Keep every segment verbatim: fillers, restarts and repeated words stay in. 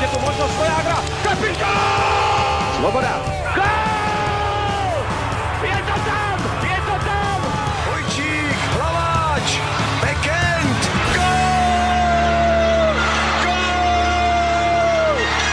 tu možnost Vojágra. Kapitán! Svoboda. Gól! Je to tam! Je to tam! Vojčík, Hlaváč, Bekend, gól! Gól!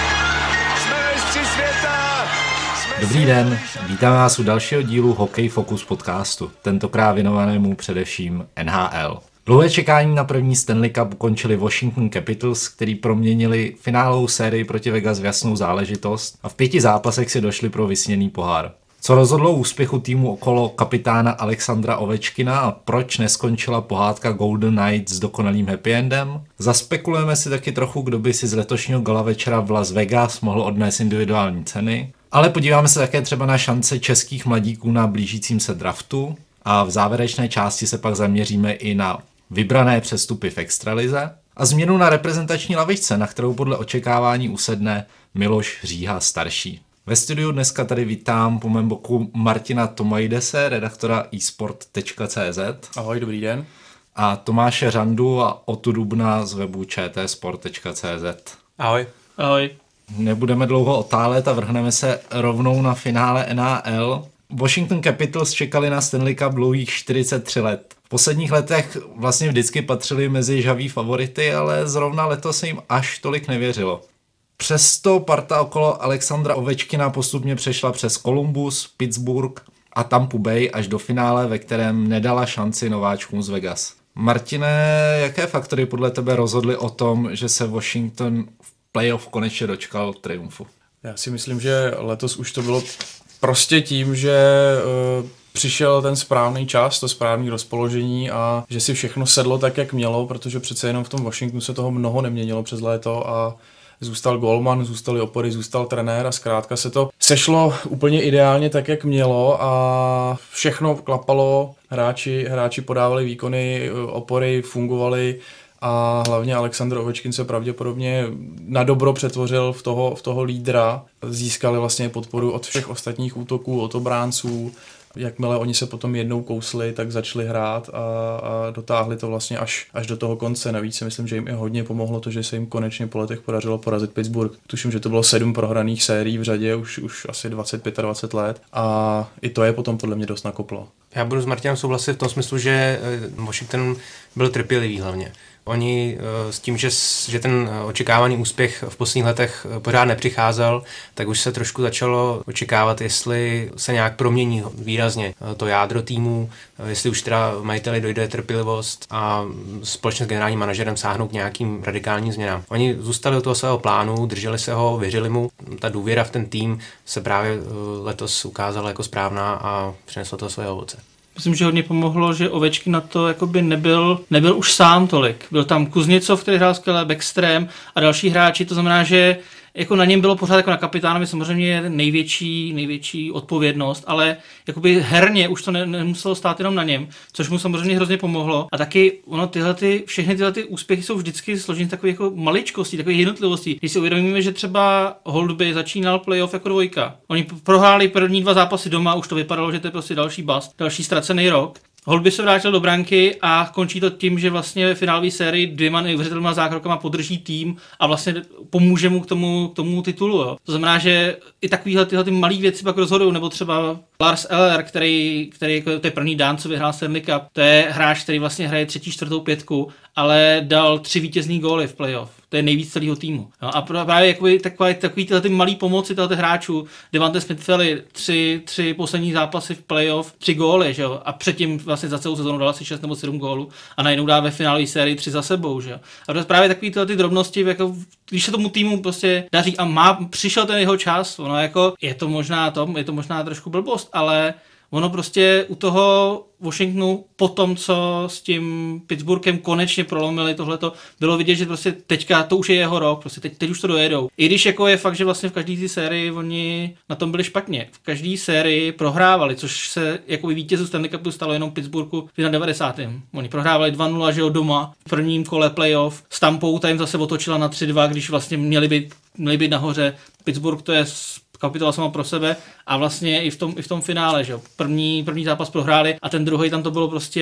Jsme mistři světa! Jsme Dobrý den, vítáme vás u dalšího dílu Hokej Focus podcastu, tentokrát věnovanému především N H L. Dlouhé čekání na první Stanley Cup ukončili Washington Capitals, který proměnili finálovou sérii proti Vegas v jasnou záležitost a v pěti zápasech si došli pro vysněný pohár. Co rozhodlo úspěchu týmu okolo kapitána Alexandra Ovečkina a proč neskončila pohádka Golden Knights s dokonalým happy endem? Zaspekulujeme si taky trochu, kdo by si z letošního gala večera v Las Vegas mohl odnést individuální ceny. Ale podíváme se také třeba na šance českých mladíků na blížícím se draftu a v závěrečné části se pak zaměříme i na vybrané přestupy v extralize a změnu na reprezentační lavičce, na kterou podle očekávání usedne Miloš Říha starší. Ve studiu dneska tady vítám po mém boku Martina Tomajdese, redaktora e sport tečka cé zet. Ahoj, dobrý den. A Tomáše Řandu a Otu Dubna z webu č t sport tečka cé zet. Ahoj. Ahoj. Nebudeme dlouho otálet a vrhneme se rovnou na finále N H L. Washington Capitals čekali na Stanley Cup dlouhých čtyřicet tři let. V posledních letech vlastně vždycky patřili mezi žhavý favority, ale zrovna letos se jim až tolik nevěřilo. Přesto parta okolo Alexandra Ovečkina postupně přešla přes Columbus, Pittsburgh a Tampa Bay až do finále, ve kterém nedala šanci nováčkům z Vegas. Martine, jaké faktory podle tebe rozhodly o tom, že se Washington v playoff konečně dočkal triumfu? Já si myslím, že letos už to bylo prostě tím, že uh, přišel ten správný čas, to správné rozpoložení a že si všechno sedlo tak, jak mělo, protože přece jenom v tom Washingtonu se toho mnoho neměnilo přes léto a zůstal golman, zůstaly opory, zůstal trenér a zkrátka se to sešlo úplně ideálně tak, jak mělo a všechno klapalo, hráči, hráči podávali výkony, opory fungovaly a hlavně Alexandr Ovečkin se pravděpodobně na dobro přetvořil v toho, v toho lídra. Získali vlastně podporu od všech ostatních útoků, od obránců. Jakmile oni se potom jednou kousli, tak začali hrát a, a dotáhli to vlastně až, až do toho konce. Navíc si myslím, že jim i hodně pomohlo to, že se jim konečně po letech podařilo porazit Pittsburgh. Tuším, že to bylo sedm prohraných sérií v řadě, už, už asi dvacet pět dvacet let a i to je potom podle mě dost nakoplo. Já budu s Martinem souhlasit v tom smyslu, že Washington byl trpělivý hlavně. Oni s tím, že, že ten očekávaný úspěch v posledních letech pořád nepřicházel, tak už se trošku začalo očekávat, jestli se nějak promění výrazně to jádro týmu, jestli už teda majiteli dojde trpělivost a společně s generálním manažerem sáhnou k nějakým radikálním změnám. Oni zůstali u toho svého plánu, drželi se ho, věřili mu. Ta důvěra v ten tým se právě letos ukázala jako správná a přineslo to své ovoce. Myslím, že hodně pomohlo, že Ovečkin na to jakoby nebyl, nebyl už sám tolik. Byl tam Kuzněcov, který hrál skvěle, Backstrom a další hráči, to znamená, že jako na něm bylo pořád jako na kapitánovi samozřejmě největší, největší odpovědnost, ale jakoby herně už to ne, nemuselo stát jenom na něm, což mu samozřejmě hrozně pomohlo. A taky ono tyhle ty, všechny tyhle ty úspěchy jsou vždycky složeny takové jako maličkostí, takové jednotlivosti. Když si uvědomíme, že třeba Holtby začínal playoff jako dvojka. Oni prohráli první dva zápasy doma, už to vypadalo, že to je prostě další bust, další ztracený rok. Holtby se vrátil do branky a končí to tím, že vlastně ve finálové sérii dvěma neuvěřitelnýma zákrokama podrží tým a vlastně pomůže mu k tomu, k tomu titulu. Jo. To znamená, že i takovýhle tyhle ty malé věci pak rozhodují, nebo třeba Lars Eller, který, který jako to je první Dán, co vyhrál Stanley Cup, to je hráč, který vlastně hraje třetí, čtvrtou pětku, ale dal tři vítězný góly v playoff. To je nejvíc celého týmu. No a právě jakoby takový, takový tyhle ty malý pomoci těchto hráčů, Devante Smith-Pelly, tři, tři poslední zápasy v playoff, tři góly, že jo? A předtím vlastně za celou sezonu dal asi šest nebo sedm gólů a najednou dá ve finálové sérii tři za sebou, že jo? A to je právě takový tyhle ty drobnosti, jako, když se tomu týmu prostě daří a má, přišel ten jeho čas, ono jako, je to možná to, je to možná trošku blbost, ale ono prostě u toho Washingtonu po tom, co s tím Pittsburghem konečně prolomili tohleto, bylo vidět, že prostě teďka to už je jeho rok, prostě teď, teď už to dojedou. I když jako je fakt, že vlastně v každé té sérii oni na tom byli špatně. V každé sérii prohrávali, což se jako vítězů Stanley Cupu stalo jenom Pittsburghu v devadesátém Oni prohrávali dva nula, že jo, doma v prvním kole playoff. S Tampou ta jim zase otočila na tři dva, když vlastně měli být, měli být nahoře. Pittsburgh to je kapitola sama pro sebe a vlastně i v tom, i v tom finále, že jo. První, první zápas prohráli a ten druhý tam to bylo prostě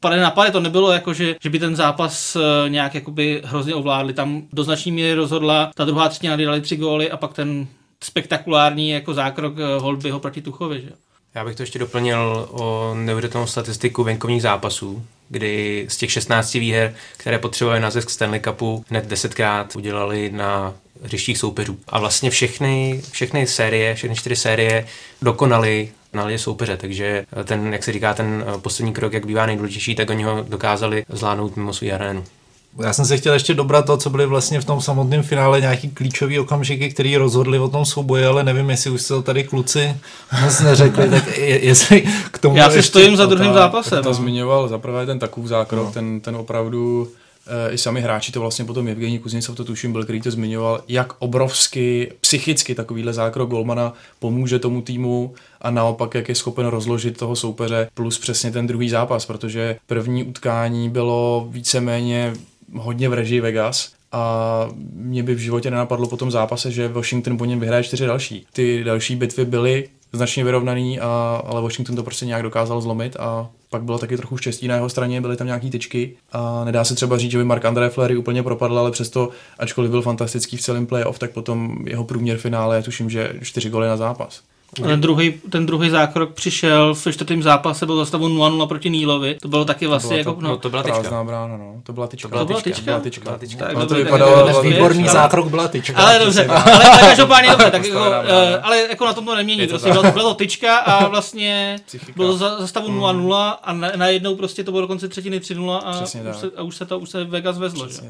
pade na pade, to nebylo jako, že, že by ten zápas nějak jakoby hrozně ovládli. Tam do značné míry rozhodla ta druhá třetina, kdy dali tři góly a pak ten spektakulární jako zákrok Holtbyho proti Tuchovi. Že? Já bych to ještě doplnil o neuvěřitelnou statistiku venkovních zápasů, kdy z těch šestnácti výher, které potřebovali na zisk Stanley Cupu, hned desetkrát udělali na hřištích soupeřů. A vlastně všechny, všechny série, všechny čtyři série dokonali na lidě soupeře, takže ten, jak se říká, ten poslední krok, jak bývá nejdůležitější, tak oni ho dokázali zvládnout mimo svou arénu. Já jsem se chtěl ještě dobrat to, co byly vlastně v tom samotném finále nějaký klíčový okamžiky, který rozhodli o tom souboji, ale nevím, jestli už se to tady kluci moc neřekli, tak je, jestli k tomu... Já si stojím za druhým zápasem. To no. zmiňoval zaprvé ten Takův zákrok, no. ten, ten opravdu e, i sami hráči, to vlastně potom Evgenij Kuzněcov, to tuším byl, který to zmiňoval, jak obrovsky psychicky takovýhle zákrok golmana pomůže tomu týmu a naopak, jak je schopen rozložit toho soupeře, plus přesně ten druhý zápas, protože první utkání bylo víceméně hodně v režii Vegas a mě by v životě nenapadlo po tom zápase, že Washington po něm vyhraje čtyři další. Ty další bitvy byly značně vyrovnaný, a, ale Washington to prostě nějak dokázal zlomit a pak bylo taky trochu štěstí na jeho straně, byly tam nějaký tyčky a nedá se třeba říct, že by Marc-André Fleury úplně propadl, ale přesto, ačkoliv byl fantastický v celém playoff, tak potom jeho průměr finále je tuším, že čtyři góly na zápas. Ten druhý, ten druhý zákrok přišel v čtvrtém zápase, byl za stavu nula nula proti Nílovi. To bylo taky vlastně to jako... To, no, to byla tyčka. Brána, no. To byla tyčka. To byla tyčka? To byla tyčka. Byla tyčka. Tak, tak, to vypadalo... Výborný zákrok byla tyčka. Ale dobře, ale, ale každopádně dobře, tak jako, ale jako na tom to nemění. Prostě byla, byla to tyčka a vlastně bylo za, za stavu nula nula a na, najednou prostě to bylo do konce třetiny tři nula a, už se, a už se to už se Vegas vezlo. Že?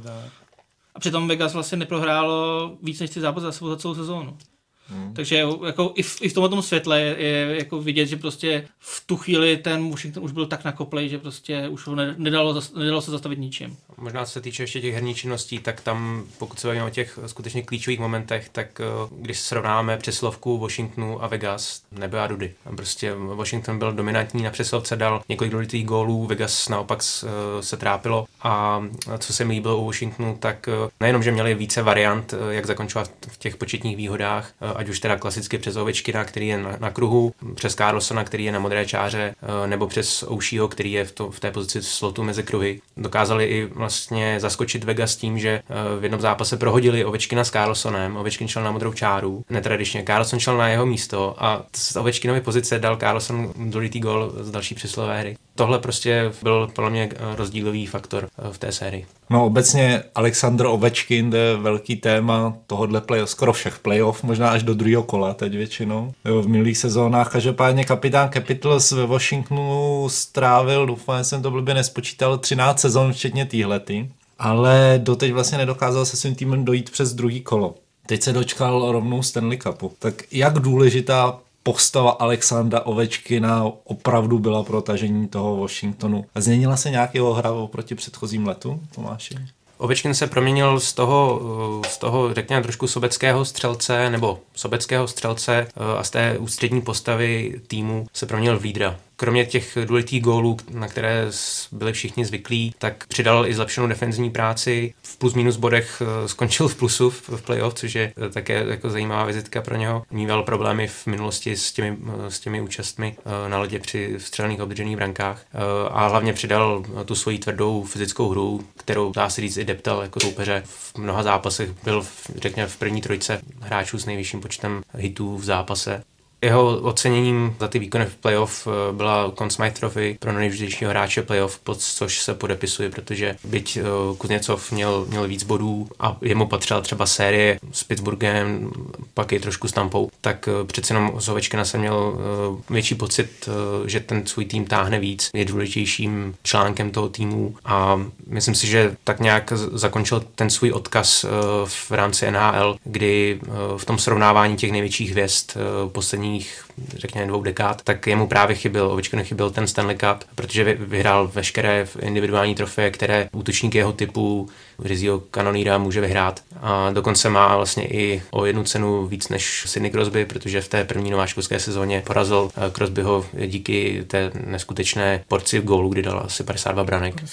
A přitom Vegas vlastně neprohrálo víc než tři zápasy za sebou za celou sezónu. Hmm. Takže jako i v, i v tomhle světle je, je jako vidět, že prostě v tu chvíli ten Washington už byl tak nakoplej, že prostě už ho nedalo, nedalo se zastavit ničím. Možná co se týče ještě těch herních činností, tak tam, pokud se bavíme o těch skutečně klíčových momentech, tak když srovnáme přesilovku Washingtonu a Vegas, nebyla Rudy. Prostě Washington byl dominantní na přesilovce, dal několik důležitých gólů, Vegas naopak se trápilo a co se mi líbilo u Washingtonu, tak nejenom, že měli více variant, jak zakončovat v těch početních výhodách, ať už teda klasicky přes Ovečkina, který je na, na kruhu, přes Carlsona, který je na modré čáře, nebo přes Oušího, který je v, to, v té pozici slotu mezi kruhy. Dokázali i vlastně zaskočit Vegas tím, že v jednom zápase prohodili Ovečkina s Carlsonem, Ovečkin šel na modrou čáru, netradičně, Carlson šel na jeho místo a z Ovečkinovy pozice dal Carlson důležitý gól z další přesilové hry. Tohle prostě byl podle mě rozdílový faktor v té sérii. No obecně Alexander Ovečkin, to je velký téma tohohle play, skoro všech playoff, možná až do druhého kola teď většinou. Jo, v minulých sezónách. Každopádně kapitán Capitals ve Washingtonu strávil, doufám, že jsem to blbě nespočítal, třináct sezon včetně týhlety, ale doteď vlastně nedokázal se svým týmem dojít přes druhý kolo. Teď se dočkal rovnou Stanley Cupu. Tak jak důležitá postava Alexandra Ovečkina opravdu byla pro tažení toho Washingtonu? A změnila se nějakého hra oproti předchozím letům, Tomáši? Ovečkin se proměnil z toho, z toho, řekněme, trošku sobeckého střelce, nebo sobeckého střelce a z té ústřední postavy týmu se proměnil v lídra. Kromě těch důležitých gólů, na které byli všichni zvyklí, tak přidal i zlepšenou defenzivní práci. V plus minus bodech skončil v plusu v playoff, což je také jako zajímavá vizitka pro něho. Mýval problémy v minulosti s těmi, s těmi účastmi na ledě při střelných obdržených brankách. A hlavně přidal tu svoji tvrdou fyzickou hru, kterou dá se říct i deptal jako soupeře. V mnoha zápasech byl, řekněme, v první trojce hráčů s nejvyšším počtem hitů v zápase. Jeho oceněním za ty výkony v playoff byla Conn Smythe Trophy pro nejdůležitějšího hráče playoff, pod což se podepisuje, protože byť Kuzněcov měl, měl víc bodů a jemu patřila třeba série s Pittsburghem, pak je trošku s Tampou, tak přece jenom z Ovečkina jsem měl větší pocit, že ten svůj tým táhne víc, je důležitějším článkem toho týmu a myslím si, že tak nějak zakončil ten svůj odkaz v rámci N H L, kdy v tom srovnávání těch největších hvězd poslední řekněme dvou dekád, tak jemu právě chyběl, Ovečkinu chyběl ten Stanley Cup, protože vyhrál veškeré individuální trofeje, které útočník jeho typu Rizziho Cannoniera může vyhrát. A dokonce má vlastně i o jednu cenu víc než Sidney Crosby, protože v té první nováčkovské sezóně porazil Crosbyho díky té neskutečné porci gólů, kdy dal asi padesát dva branek.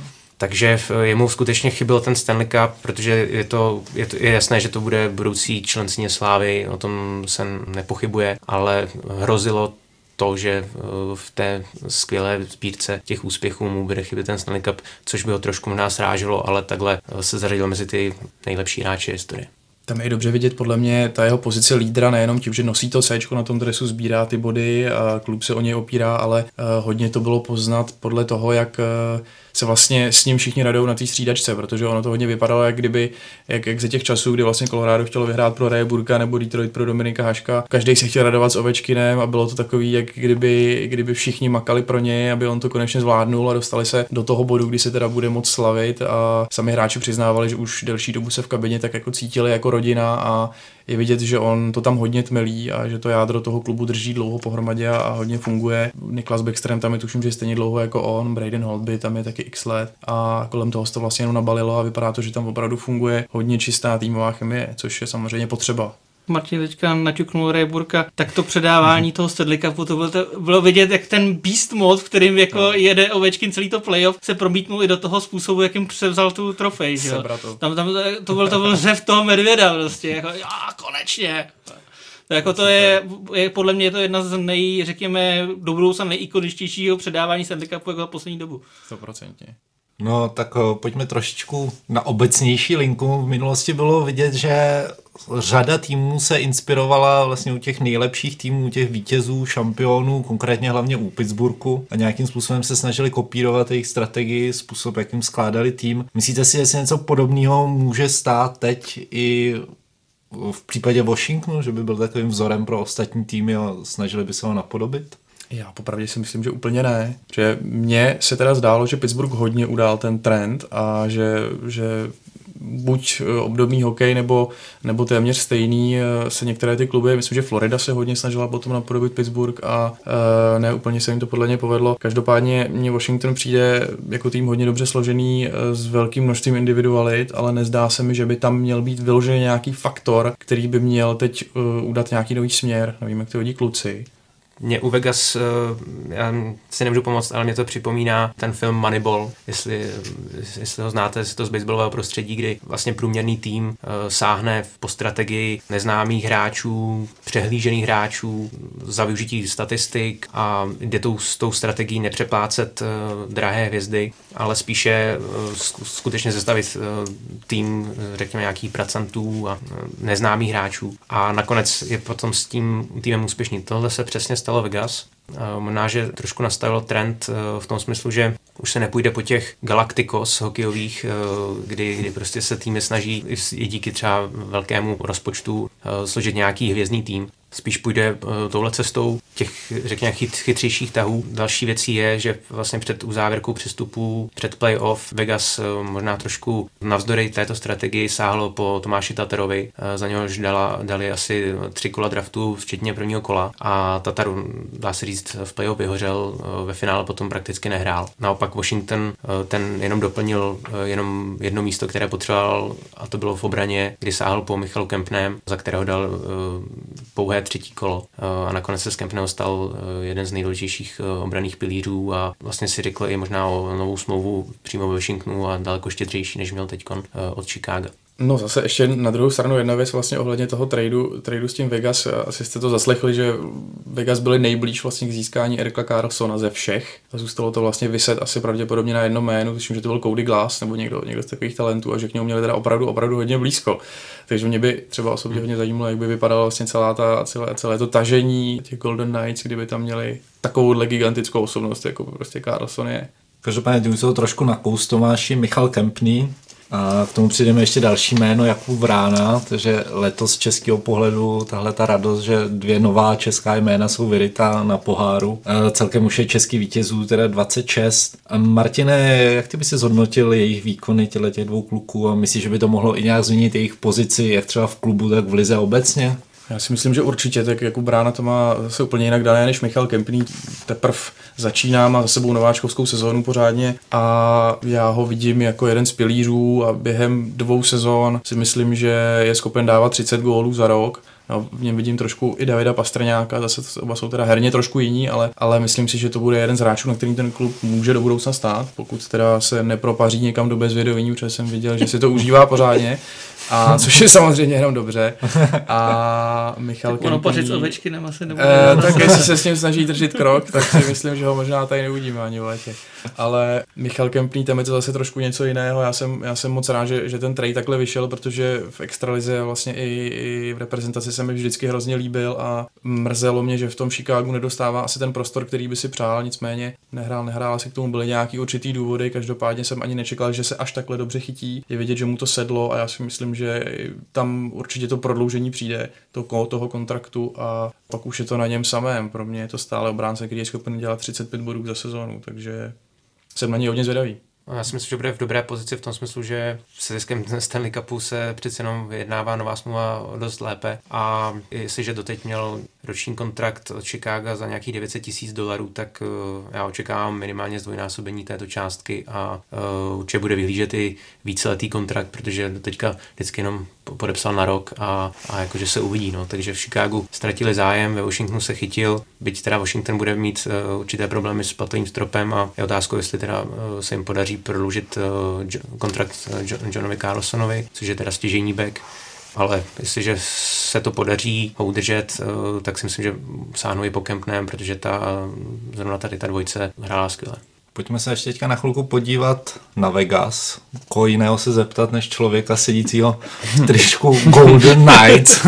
Takže jemu skutečně chyběl ten Stanley Cup, protože je to, je to je jasné, že to bude budoucí člen Slávy, o tom se nepochybuje, ale hrozilo to, že v té skvělé sbírce těch úspěchů mu bude chybět ten Stanley Cup, což by ho trošku možná sráželo, ale takhle se zařadil mezi ty nejlepší hráče historie. Tam je dobře vidět podle mě ta jeho pozice lídra, nejenom tím, že nosí to Cčko na tom dresu, sbírá ty body a klub se o něj opírá, ale uh, hodně to bylo poznat podle toho, jak uh, se vlastně s ním všichni radou na té střídačce, protože ono to hodně vypadalo, jak kdyby, jak, jak ze těch časů, kdy vlastně Colorado chtělo vyhrát pro Raye Burka nebo Detroit pro Dominika Haška. Každý se chtěl radovat s Ovečkinem a bylo to takový, jak kdyby, kdyby všichni makali pro něj, aby on to konečně zvládnul a dostali se do toho bodu, kdy se teda bude moc slavit a sami hráči přiznávali, že už delší dobu se v kabině tak jako cítili jako rodina a je vidět, že on to tam hodně tmelí a že to jádro toho klubu drží dlouho pohromadě a, a hodně funguje. Niklas Bäckström tam je tuším, že stejně dlouho jako on, Braden Holtby tam je taky x let a kolem toho se to vlastně jenom nabalilo a vypadá to, že tam opravdu funguje hodně čistá týmová chemie, což je samozřejmě potřeba. Martin teďka naťuknul Raye Burka, tak to předávání toho Stanley Cupu, to bylo, to bylo vidět, jak ten beast mode, v kterým jako no. jede Ovečkin celý to playoff, se promítnul i do toho způsobu, jakým převzal tu trofej. Že jo? Tam, tam to byl to byl řev toho medvěda prostě, jako já, konečně. To, jako to je, je, podle mě je to jedna z nej, řekněme, do budoucna nejikoničtějšího předávání Stanley Cupu jako za poslední dobu. sto procent. No tak uh, pojďme trošičku na obecnější linku. V minulosti bylo vidět, že řada týmů se inspirovala vlastně u těch nejlepších týmů, u těch vítězů, šampionů, konkrétně hlavně u Pittsburghu a nějakým způsobem se snažili kopírovat jejich strategii, způsob, jakým skládali tým. Myslíte si, že se něco podobného může stát teď i v případě Washingtonu, že by byl takovým vzorem pro ostatní týmy a snažili by se ho napodobit? Já popravdě si myslím, že úplně ne. Že mně se teda zdálo, že Pittsburgh hodně udál ten trend a že, že buď obdobný hokej nebo, nebo téměř stejný se některé ty kluby, myslím, že Florida se hodně snažila potom napodobit Pittsburgh a uh, ne úplně se jim to podle mě povedlo. Každopádně mně Washington přijde jako tým hodně dobře složený s velkým množstvím individualit, ale nezdá se mi, že by tam měl být vyložený nějaký faktor, který by měl teď uh, udat nějaký nový směr. Nevím, jak to hodí kluci. Mě u Vegas, já si nemůžu pomoct, ale mě to připomíná ten film Moneyball, jestli, jestli ho znáte, z toho z baseballového prostředí, kdy vlastně průměrný tým sáhne po strategii neznámých hráčů, přehlížených hráčů, za využití statistik a jde tou, s tou strategií nepřeplácet drahé hvězdy, ale spíše skutečně sestavit tým, řekněme, nějakých pracantů a neznámých hráčů. A nakonec je potom s tím týmem úspěšný. Tohle se přesně stalo Vegas. Možná, že trošku nastavil trend v tom smyslu, že už se nepůjde po těch galaktikos hokejových, kdy, kdy prostě se týmy snaží i díky třeba velkému rozpočtu složit nějaký hvězdný tým. Spíš půjde touhle cestou těch, řekněme, chyt, chytřejších tahů. Další věcí je, že vlastně před uzávěrkou přestupů, před playoff Vegas možná trošku navzdory této strategii sáhlo po Tomáši Tatarovi. Za něhož dala, dali asi tři kola draftu, včetně prvního kola. A Tatar, dá se říct, v playoff vyhořel, ve finále potom prakticky nehrál. Naopak Washington ten jenom doplnil jenom jedno místo, které potřeboval, a to bylo v obraně, kdy sáhl po Michalu Kempnem, za kterého dal pouhé třetí kolo a nakonec se z Kempného stal jeden z nejdůležitějších obranných pilířů a vlastně si řekl i možná o novou smlouvu přímo ve Washingtonu a daleko štědřejší, než měl teďkon od Chicaga. No zase ještě na druhou stranu jedna věc vlastně ohledně toho tradu, tradu s tím Vegas, asi jste to zaslechli, že Vegas byli nejblíž vlastně k získání Erika Karlssona ze všech a zůstalo to vlastně vyset asi pravděpodobně na jedno jméno, tuším, že to byl Cody Glass nebo někdo, někdo z takových talentů a že k němu měli teda opravdu, opravdu hodně blízko. Takže mě by třeba osobně hodně zajímalo, jak by vypadala vlastně celá ta, celé, celé to tažení těch Golden Knights, kdyby tam měli takovouhle gigantickou osobnost, jako prostě Karlsson je. Každopádně tím se to trošku nakous, Tomáši, Michal Kempný. A k tomu přijdeme ještě další jméno, Jakub Vrána, takže letos z českého pohledu tahle ta radost, že dvě nová česká jména jsou vyrytá na poháru. E, celkem už je český vítězů, teda dvacet šest. A Martine, jak ty by si zhodnotil jejich výkony těchto těch dvou kluků a myslíš, že by to mohlo i nějak změnit jejich pozici, jak třeba v klubu, tak v lize obecně? Já si myslím, že určitě, tak Jakub Vrána to má zase úplně jinak dané než Michal Kempný. Teprv začíná, má za sebou nováčkovskou sezónu pořádně a já ho vidím jako jeden z pilířů a během dvou sezón si myslím, že je schopen dávat třicet gólů za rok. No, v něm vidím trošku i Davida Pastrňáka, zase oba jsou teda herně trošku jiní, ale, ale myslím si, že to bude jeden z hráčů, na kterým ten klub může do budoucna stát, pokud teda se nepropaří někam do bezvědomí, protože jsem viděl, že si to užívá pořádně. A což je samozřejmě jenom dobře. A Michal Kempný... Ono pařit s Ovečkinem asi nebude. Eh, tak jestli se s ním snaží držet krok, tak si myslím, že ho možná tady neuvidíme ani v létě. Ale Michal Kempný, tam je to zase trošku něco jiného. Já jsem, já jsem moc rád, že, že ten trade takhle vyšel, protože v extralize vlastně i, i v reprezentaci se mi vždycky hrozně líbil a mrzelo mě, že v tom Chicagu nedostává asi ten prostor, který by si přál, nicméně nehrál, nehrál, asi k tomu byly nějaký určitý důvody, každopádně jsem ani nečekal, že se až takhle dobře chytí. Je vidět, že mu to sedlo a já si myslím, že tam určitě to prodloužení přijde to, toho kontraktu a pak už je to na něm samém. Pro mě je to stále obránce, který je schopen dělat třicet pět bodů za sezónu, takže jsem na něj hodně zvědavý. Já si myslím, že bude v dobré pozici v tom smyslu, že s ziskem Stanley Cupu se přeci jenom vyjednává nová smlouva dost lépe a jestliže doteď měl roční kontrakt od Chicaga za nějakých devět set tisíc dolarů, tak uh, já očekávám minimálně zdvojnásobení této částky a uh, určitě bude vyhlížet i víceletý kontrakt, protože doteďka vždycky jenom podepsal na rok a, a jakože se uvidí. No. Takže v Chicagu ztratili zájem, ve Washingtonu se chytil, byť teda Washington bude mít uh, určité problémy s platovým stropem a je otázkou, jestli teda uh, se jim podaří prodloužit uh, kontrakt uh, Johnovi Carlsonovi, což je teda stěžejní back. Ale jestliže se to podaří ho udržet, uh, tak si myslím, že sáhnou i po Kempném, protože ta, uh, zrovna tady ta dvojce hrála skvěle. Pojďme se ještě teďka na chvilku podívat na Vegas. Koho jiného se zeptat, než člověka sedícího v tričku Golden Knights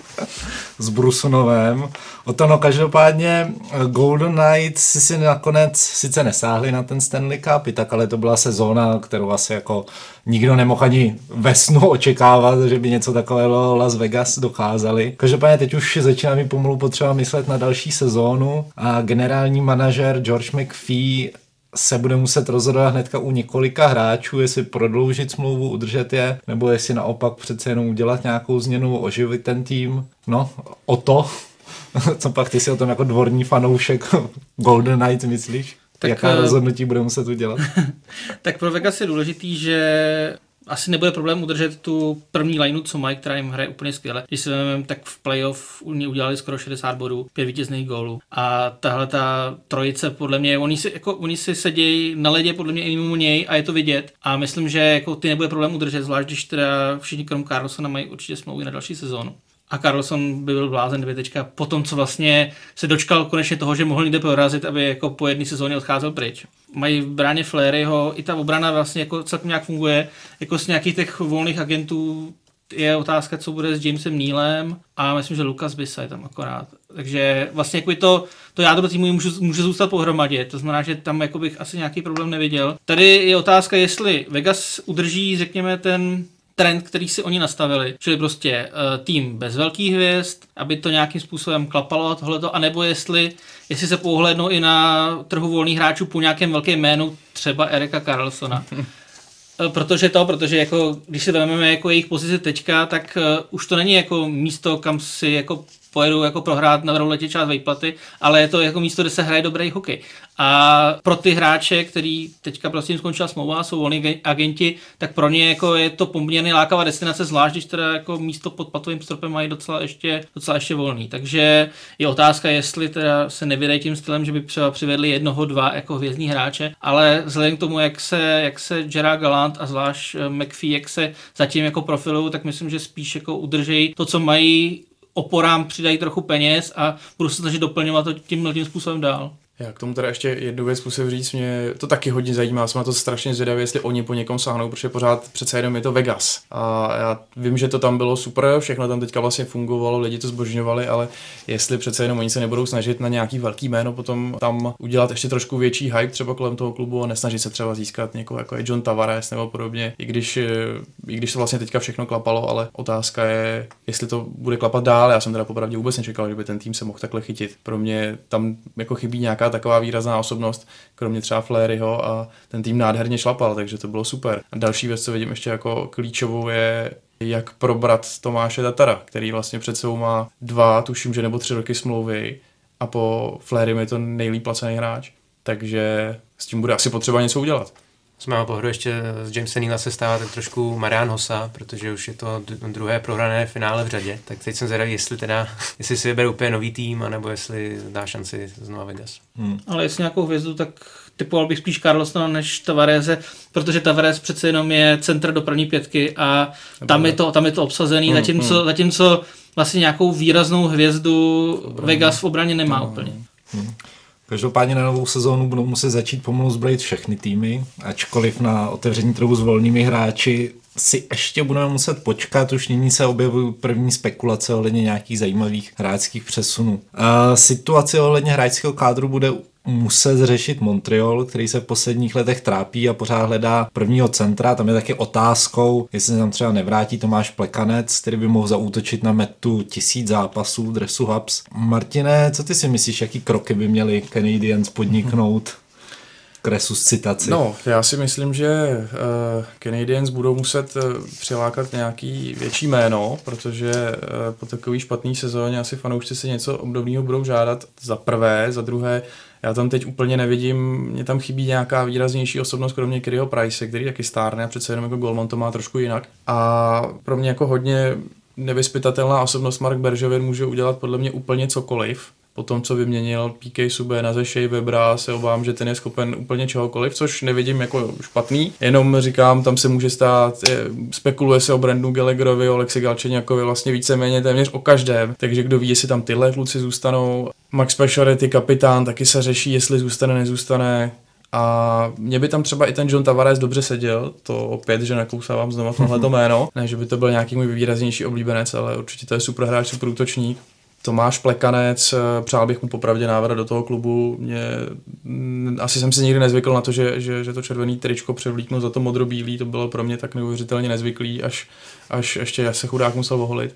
s Brusunovem. O to no, každopádně Golden Knights si, si nakonec sice nesáhli na ten Stanley Cup, i tak, ale to byla sezóna, kterou asi jako nikdo nemohl ani ve snu očekávat, že by něco takového Las Vegas dokázali. Každopádně teď už začíná mi pomalu potřeba myslet na další sezónu a generální manažer George McPhee se bude muset rozhodovat hnedka u několika hráčů, jestli prodloužit smlouvu, udržet je, nebo jestli naopak přece jenom udělat nějakou změnu, oživit ten tým. No, o to. Co pak ty si o tom jako dvorní fanoušek Golden Knights myslíš? Tak, jaká rozhodnutí bude muset udělat? Tak pro Vegas je důležitý, že asi nebude problém udržet tu první lineu, co mají, která jim hraje úplně skvěle. Když se vezmeme, tak v playoff u ní udělali skoro šedesát bodů, pět vítězných gólů. A tahle ta trojice, podle mě, oni si, jako, oni si sedějí na ledě, podle mě i mimo něj a je to vidět. A myslím, že jako ty nebude problém udržet, zvlášť když teda všichni krom Carlsona mají určitě smlouvy na další sezónu. A Carlson by byl blázen, kdyby teďka po tom, co vlastně se dočkal konečně toho, že mohl někde prorazit, aby jako po jedné sezóně odcházel pryč. Mají v bráně Fleuryho, i ta obrana vlastně jako celkem nějak funguje, jako z nějakých těch volných agentů je otázka, co bude s Jamesem Nealem a myslím, že Lukas Bisa je tam akorát. Takže vlastně jako to, to jádro týmu může, může zůstat pohromadě, to znamená, že tam jako bych asi nějaký problém neviděl. Tady je otázka, jestli Vegas udrží, řekněme, ten trend, který si oni nastavili, čili prostě uh, tým bez velkých hvězd, aby to nějakým způsobem klapalo tohleto, anebo jestli, jestli se pohlednou i na trhu volných hráčů po nějakém velkém jménu, třeba Erika Carlsona. Protože to, protože jako, když si vezmeme jako jejich pozici teďka, tak uh, už to není jako místo, kam si jako pojedu jako prohrát na letě část výplaty, ale je to jako místo, kde se hraje dobrý hokej. A pro ty hráče, který teďka prostě jim skončila smlouva, jsou volní agenti, tak pro ně jako je to poměrně lákavá destinace, zvlášť když teda jako místo pod platovým stropem mají docela ještě, docela ještě volný. Takže je otázka, jestli teda se nevydají tím stylem, že by třeba přivedli jednoho, dva jako hvězdní hráče, ale vzhledem k tomu, jak se, jak se Gerard Gallant a zvlášť McPhee, jak se zatím jako profilují, tak myslím, že spíš jako udržejí to, co mají, oporám přidají trochu peněz a budu se snažit doplňovat to tím, tím způsobem dál. Já k tomu teda ještě jednu věc musím říct, mě to taky hodně zajímá, jsem na to strašně zvědavý, jestli oni po někom sáhnou, protože pořád přece jenom je to Vegas. A já vím, že to tam bylo super, všechno tam teďka vlastně fungovalo, lidi to zbožňovali, ale jestli přece jenom oni se nebudou snažit na nějaký velký jméno potom tam udělat ještě trošku větší hype třeba kolem toho klubu a nesnažit se třeba získat někoho jako je John Tavares nebo podobně, i když, i když to vlastně teďka všechno klapalo, ale otázka je, jestli to bude klapat dál. Já jsem teda popravdě vůbec nečekal, že by ten tým se mohl takhle chytit. Pro mě tam jako chybí nějaká taková výrazná osobnost, kromě třeba Fleuryho, a ten tým nádherně šlapal, takže to bylo super. A další věc, co vidím ještě jako klíčovou, je jak probrat Tomáše Tatara, který vlastně před sebou má dva, tuším, že nebo tři roky smlouvy a po Fleurymu je to nejlíp placený hráč, takže s tím bude asi potřeba něco udělat. Z mého pohledu ještě z Jamesa Neala se stává tak trošku Marian Hossa, protože už je to druhé prohrané finále v řadě. Tak teď jsem zvědavý, jestli teda, jestli si vybere úplně nový tým, anebo jestli dá šanci znova Vegas. Hmm. Ale jestli nějakou hvězdu, tak typoval bych spíš Carlsona než Tavarese, protože Tavares přece jenom je centr dopravní pětky a tam je to, tam je to obsazený, hmm, zatímco, hmm. zatímco vlastně nějakou výraznou hvězdu obraně. Vegas v obraně nemá no. úplně. Hmm. Každopádně na novou sezónu budou muset začít pomalu zbrojit všechny týmy, ačkoliv na otevření trhu s volnými hráči si ještě budeme muset počkat, už nyní se objevují první spekulace ohledně nějakých zajímavých hráčských přesunů. A situaci ohledně hráčského kádru bude muset řešit Montreal, který se v posledních letech trápí a pořád hledá prvního centra. Tam je taky otázkou, jestli se tam třeba nevrátí Tomáš Plekanec, který by mohl zaútočit na metu tisíc zápasů v dresu Habs. Martine, co ty si myslíš, jaký kroky by měli Canadiens podniknout k resuscitaci? No, já si myslím, že uh, Canadiens budou muset uh, přilákat nějaký větší jméno, protože uh, po takový špatný sezóně asi fanoušci si něco obdobného budou žádat za prvé, za druhé. Já tam teď úplně nevidím, mě tam chybí nějaká výraznější osobnost, kromě Kyryho Price, který taky stárne a přece jenom jako golman to má trošku jinak. A pro mě jako hodně nevyzpytatelná osobnost Mark Bergevin může udělat podle mě úplně cokoliv. Po tom, co vyměnil P K Subban ze Shea Webera, se obávám, že ten je schopen úplně čehokoliv, což nevidím jako špatný. Jenom říkám, tam se může stát, je, spekuluje se o Brandu Gallagherovi, o Alexi Galcheňakovi, vlastně víceméně téměř o každém. Takže kdo ví, jestli tam tyhle kluci zůstanou. Max Pacioretty, kapitán, taky se řeší, jestli zůstane, nezůstane. A mě by tam třeba i ten John Tavares dobře seděl, to opět, že nakousávám znova tohleto jméno. Ne, že by to byl nějaký můj výraznější oblíbenec, ale určitě to je super hráč, super útočník. Tomáš Plekanec, přál bych mu popravdě návrat do toho klubu. Mě, asi jsem si nikdy nezvykl na to, že, že, že to červený tričko převlíknu za to modrobílý, to bylo pro mě tak neuvěřitelně nezvyklý, až, až ještě se chudák musel oholit.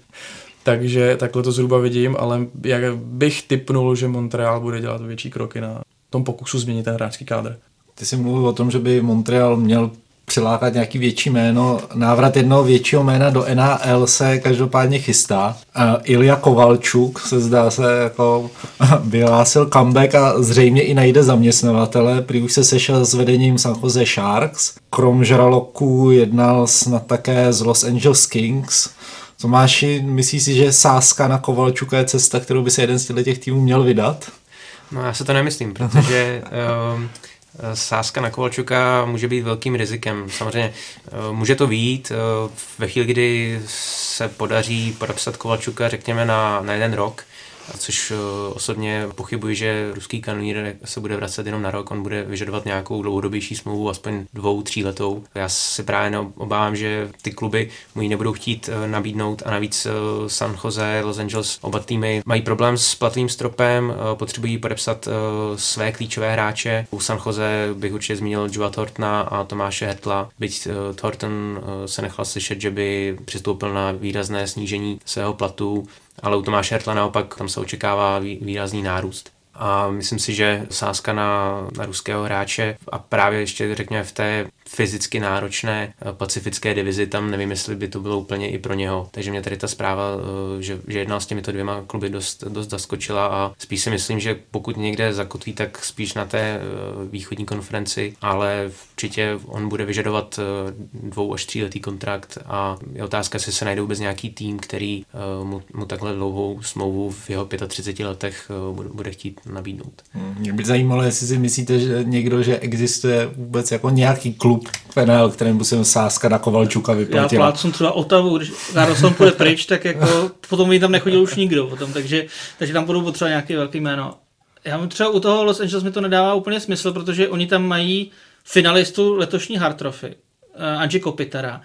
Takže takhle to zhruba vidím, ale jak bych tipnul, že Montreal bude dělat větší kroky na tom pokusu změnit ten hráčský kádr. Ty jsi mluvil o tom, že by Montreal měl přilákat nějaký větší jméno. Návrat jednoho většího jména do N H L se každopádně chystá. Uh, Ilja Kovalčuk se zdá se jako vyhlásil comeback a zřejmě i najde zaměstnavatele. Prý už se sešel s vedením San Jose Sharks. Krom žraloků jednal snad také z Los Angeles Kings. Tomáši, myslíš si, že sázka na Kovalčuka je cesta, kterou by se jeden z těch týmů měl vydat? No já se to nemyslím, protože um, sázka na Kovalčuka může být velkým rizikem. Samozřejmě může to vyjít ve chvíli, kdy se podaří podepsat Kovalčuka, řekněme, na, na jeden rok, což osobně pochybuji, že ruský kanonýr se bude vracet jenom na rok, on bude vyžadovat nějakou dlouhodobější smlouvu, aspoň dvou, tří letou. Já si právě obávám, že ty kluby mu ji nebudou chtít nabídnout a navíc San Jose, Los Angeles, oba týmy mají problém s platovým stropem, potřebují podepsat své klíčové hráče. U San Jose bych určitě zmínil Joea Thorntona a Tomáše Hertla, byť Thornton se nechal slyšet, že by přistoupil na výrazné snížení svého platu, ale u Tomáše Hertla naopak tam se očekává výrazný nárůst. A myslím si, že sázka na, na ruského hráče a právě ještě řekněme v té fyzicky náročné pacifické divizi, tam nevím, jestli by to bylo úplně i pro něho. Takže mě tady ta zpráva, že, že jednal s těmito dvěma kluby dost, dost zaskočila a spíš si myslím, že pokud někde zakotví, tak spíš na té východní konferenci, ale určitě on bude vyžadovat dvou až tříletý kontrakt a je otázka, jestli se najdou bez nějaký tým, který mu, mu takhle dlouhou smlouvu v jeho třiceti pěti letech bude, bude chtít nabídnout. Mě by zajímalo, jestli si myslíte, že někdo, že existuje vůbec jako nějaký klub v N H L, kterým musím sázka na Kovalčuka vyplatila. Já plácnu třeba Ottavu, když Carlson půjde pryč, tak jako potom mi tam nechodil už nikdo potom, takže, takže tam budou potřeba nějaké velké jméno. Já mám třeba u toho Los Angeles mi to nedává úplně smysl, protože oni tam mají finalistu letošní Hart Trophy, uh, Anže Kopitara,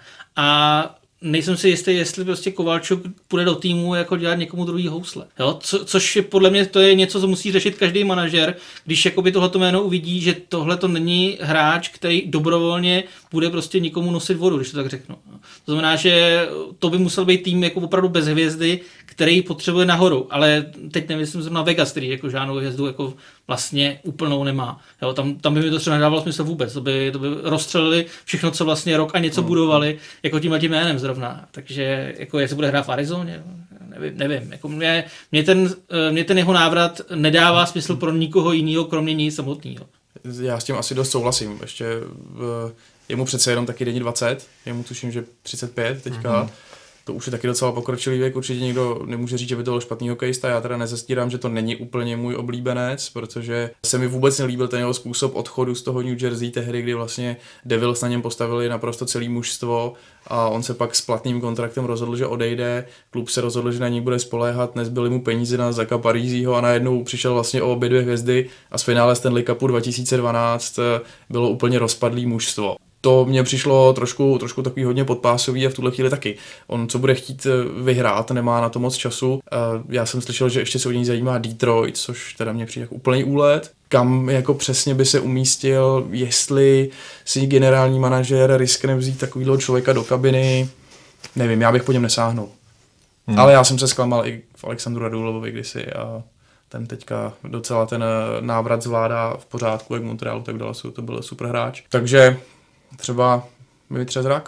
a nejsem si jistý, jestli prostě Kovalčuk půjde do týmu jako dělat někomu druhý housle. Jo? Co, což je podle mě to je něco, co musí řešit každý manažer, když jakoby tohleto jméno uvidí, že tohle to není hráč, který dobrovolně bude prostě nikomu nosit vodu, když to tak řeknu. To znamená, že to by musel být tým jako opravdu bez hvězdy, který potřebuje nahoru, ale teď nemyslím zrovna Vegas, který jako žádnou hvězdu jako vlastně úplnou nemá. Jo, tam, tam by mi to třeba nedávalo smysl vůbec, to by, to by rozstřelili všechno, co vlastně rok a něco mm. budovali, jako tímhle tím jménem zrovna. Takže jako jestli bude hrát v Arizoně, nevím, nevím. Jako mě, mě, ten, mě ten jeho návrat nedává smysl pro nikoho jiného, kromě něj samotného. Já s tím asi dost souhlasím. Ještě Je mu přece jenom taky denní dvacet, je mu tuším, že třicet pět teďka. Mm-hmm. To už je taky docela pokročilý věk, určitě někdo nemůže říct, že by to byl špatný hokejista, já teda nezastírám, že to není úplně můj oblíbenec, protože se mi vůbec nelíbil ten jeho způsob odchodu z toho New Jersey tehdy, kdy vlastně Devils na něm postavili naprosto celý mužstvo a on se pak s platným kontraktem rozhodl, že odejde, klub se rozhodl, že na něj bude spoléhat, nezbyly mu peníze na Zacka Parísího a najednou přišel vlastně o obě dvě hvězdy a z finále Stanley Cupu dva tisíce dvanáct bylo úplně rozpadlý mužstvo. To mně přišlo trošku, trošku takový hodně podpásový a v tuhle chvíli taky. On, co bude chtít vyhrát, nemá na to moc času. Já jsem slyšel, že ještě se o něj zajímá Detroit, což teda mě přijde jako úplný úlet. Kam jako přesně by se umístil, jestli si generální manažer riskne vzít takovýhle člověka do kabiny, nevím, já bych po něm nesáhnul. Hmm. Ale já jsem se zklamal i v Alexandru Radulovovi kdysi a ten teďka docela ten návrat zvládá v pořádku, jak Montrealu, tak Dallasu, to byl super hráč. Takže třeba mi vytře zrak.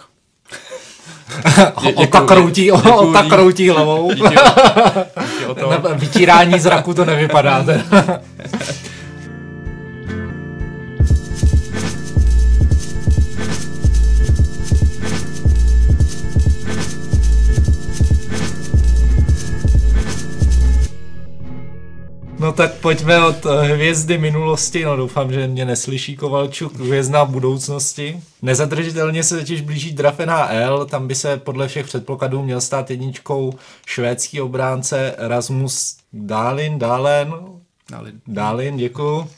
O tak kroutí, o tak kroutí hlavou. Na vytírání zraku to nevypadá. No tak pojďme od hvězdy minulosti, no doufám, že mě neslyší Kovalčuk, hvězda budoucnosti. Nezadržitelně se totiž blíží draft N H L, tam by se podle všech předpokladů měl stát jedničkou švédský obránce Rasmus Dahlin, Dahlin, Dahlin, Dahlin, děkuju,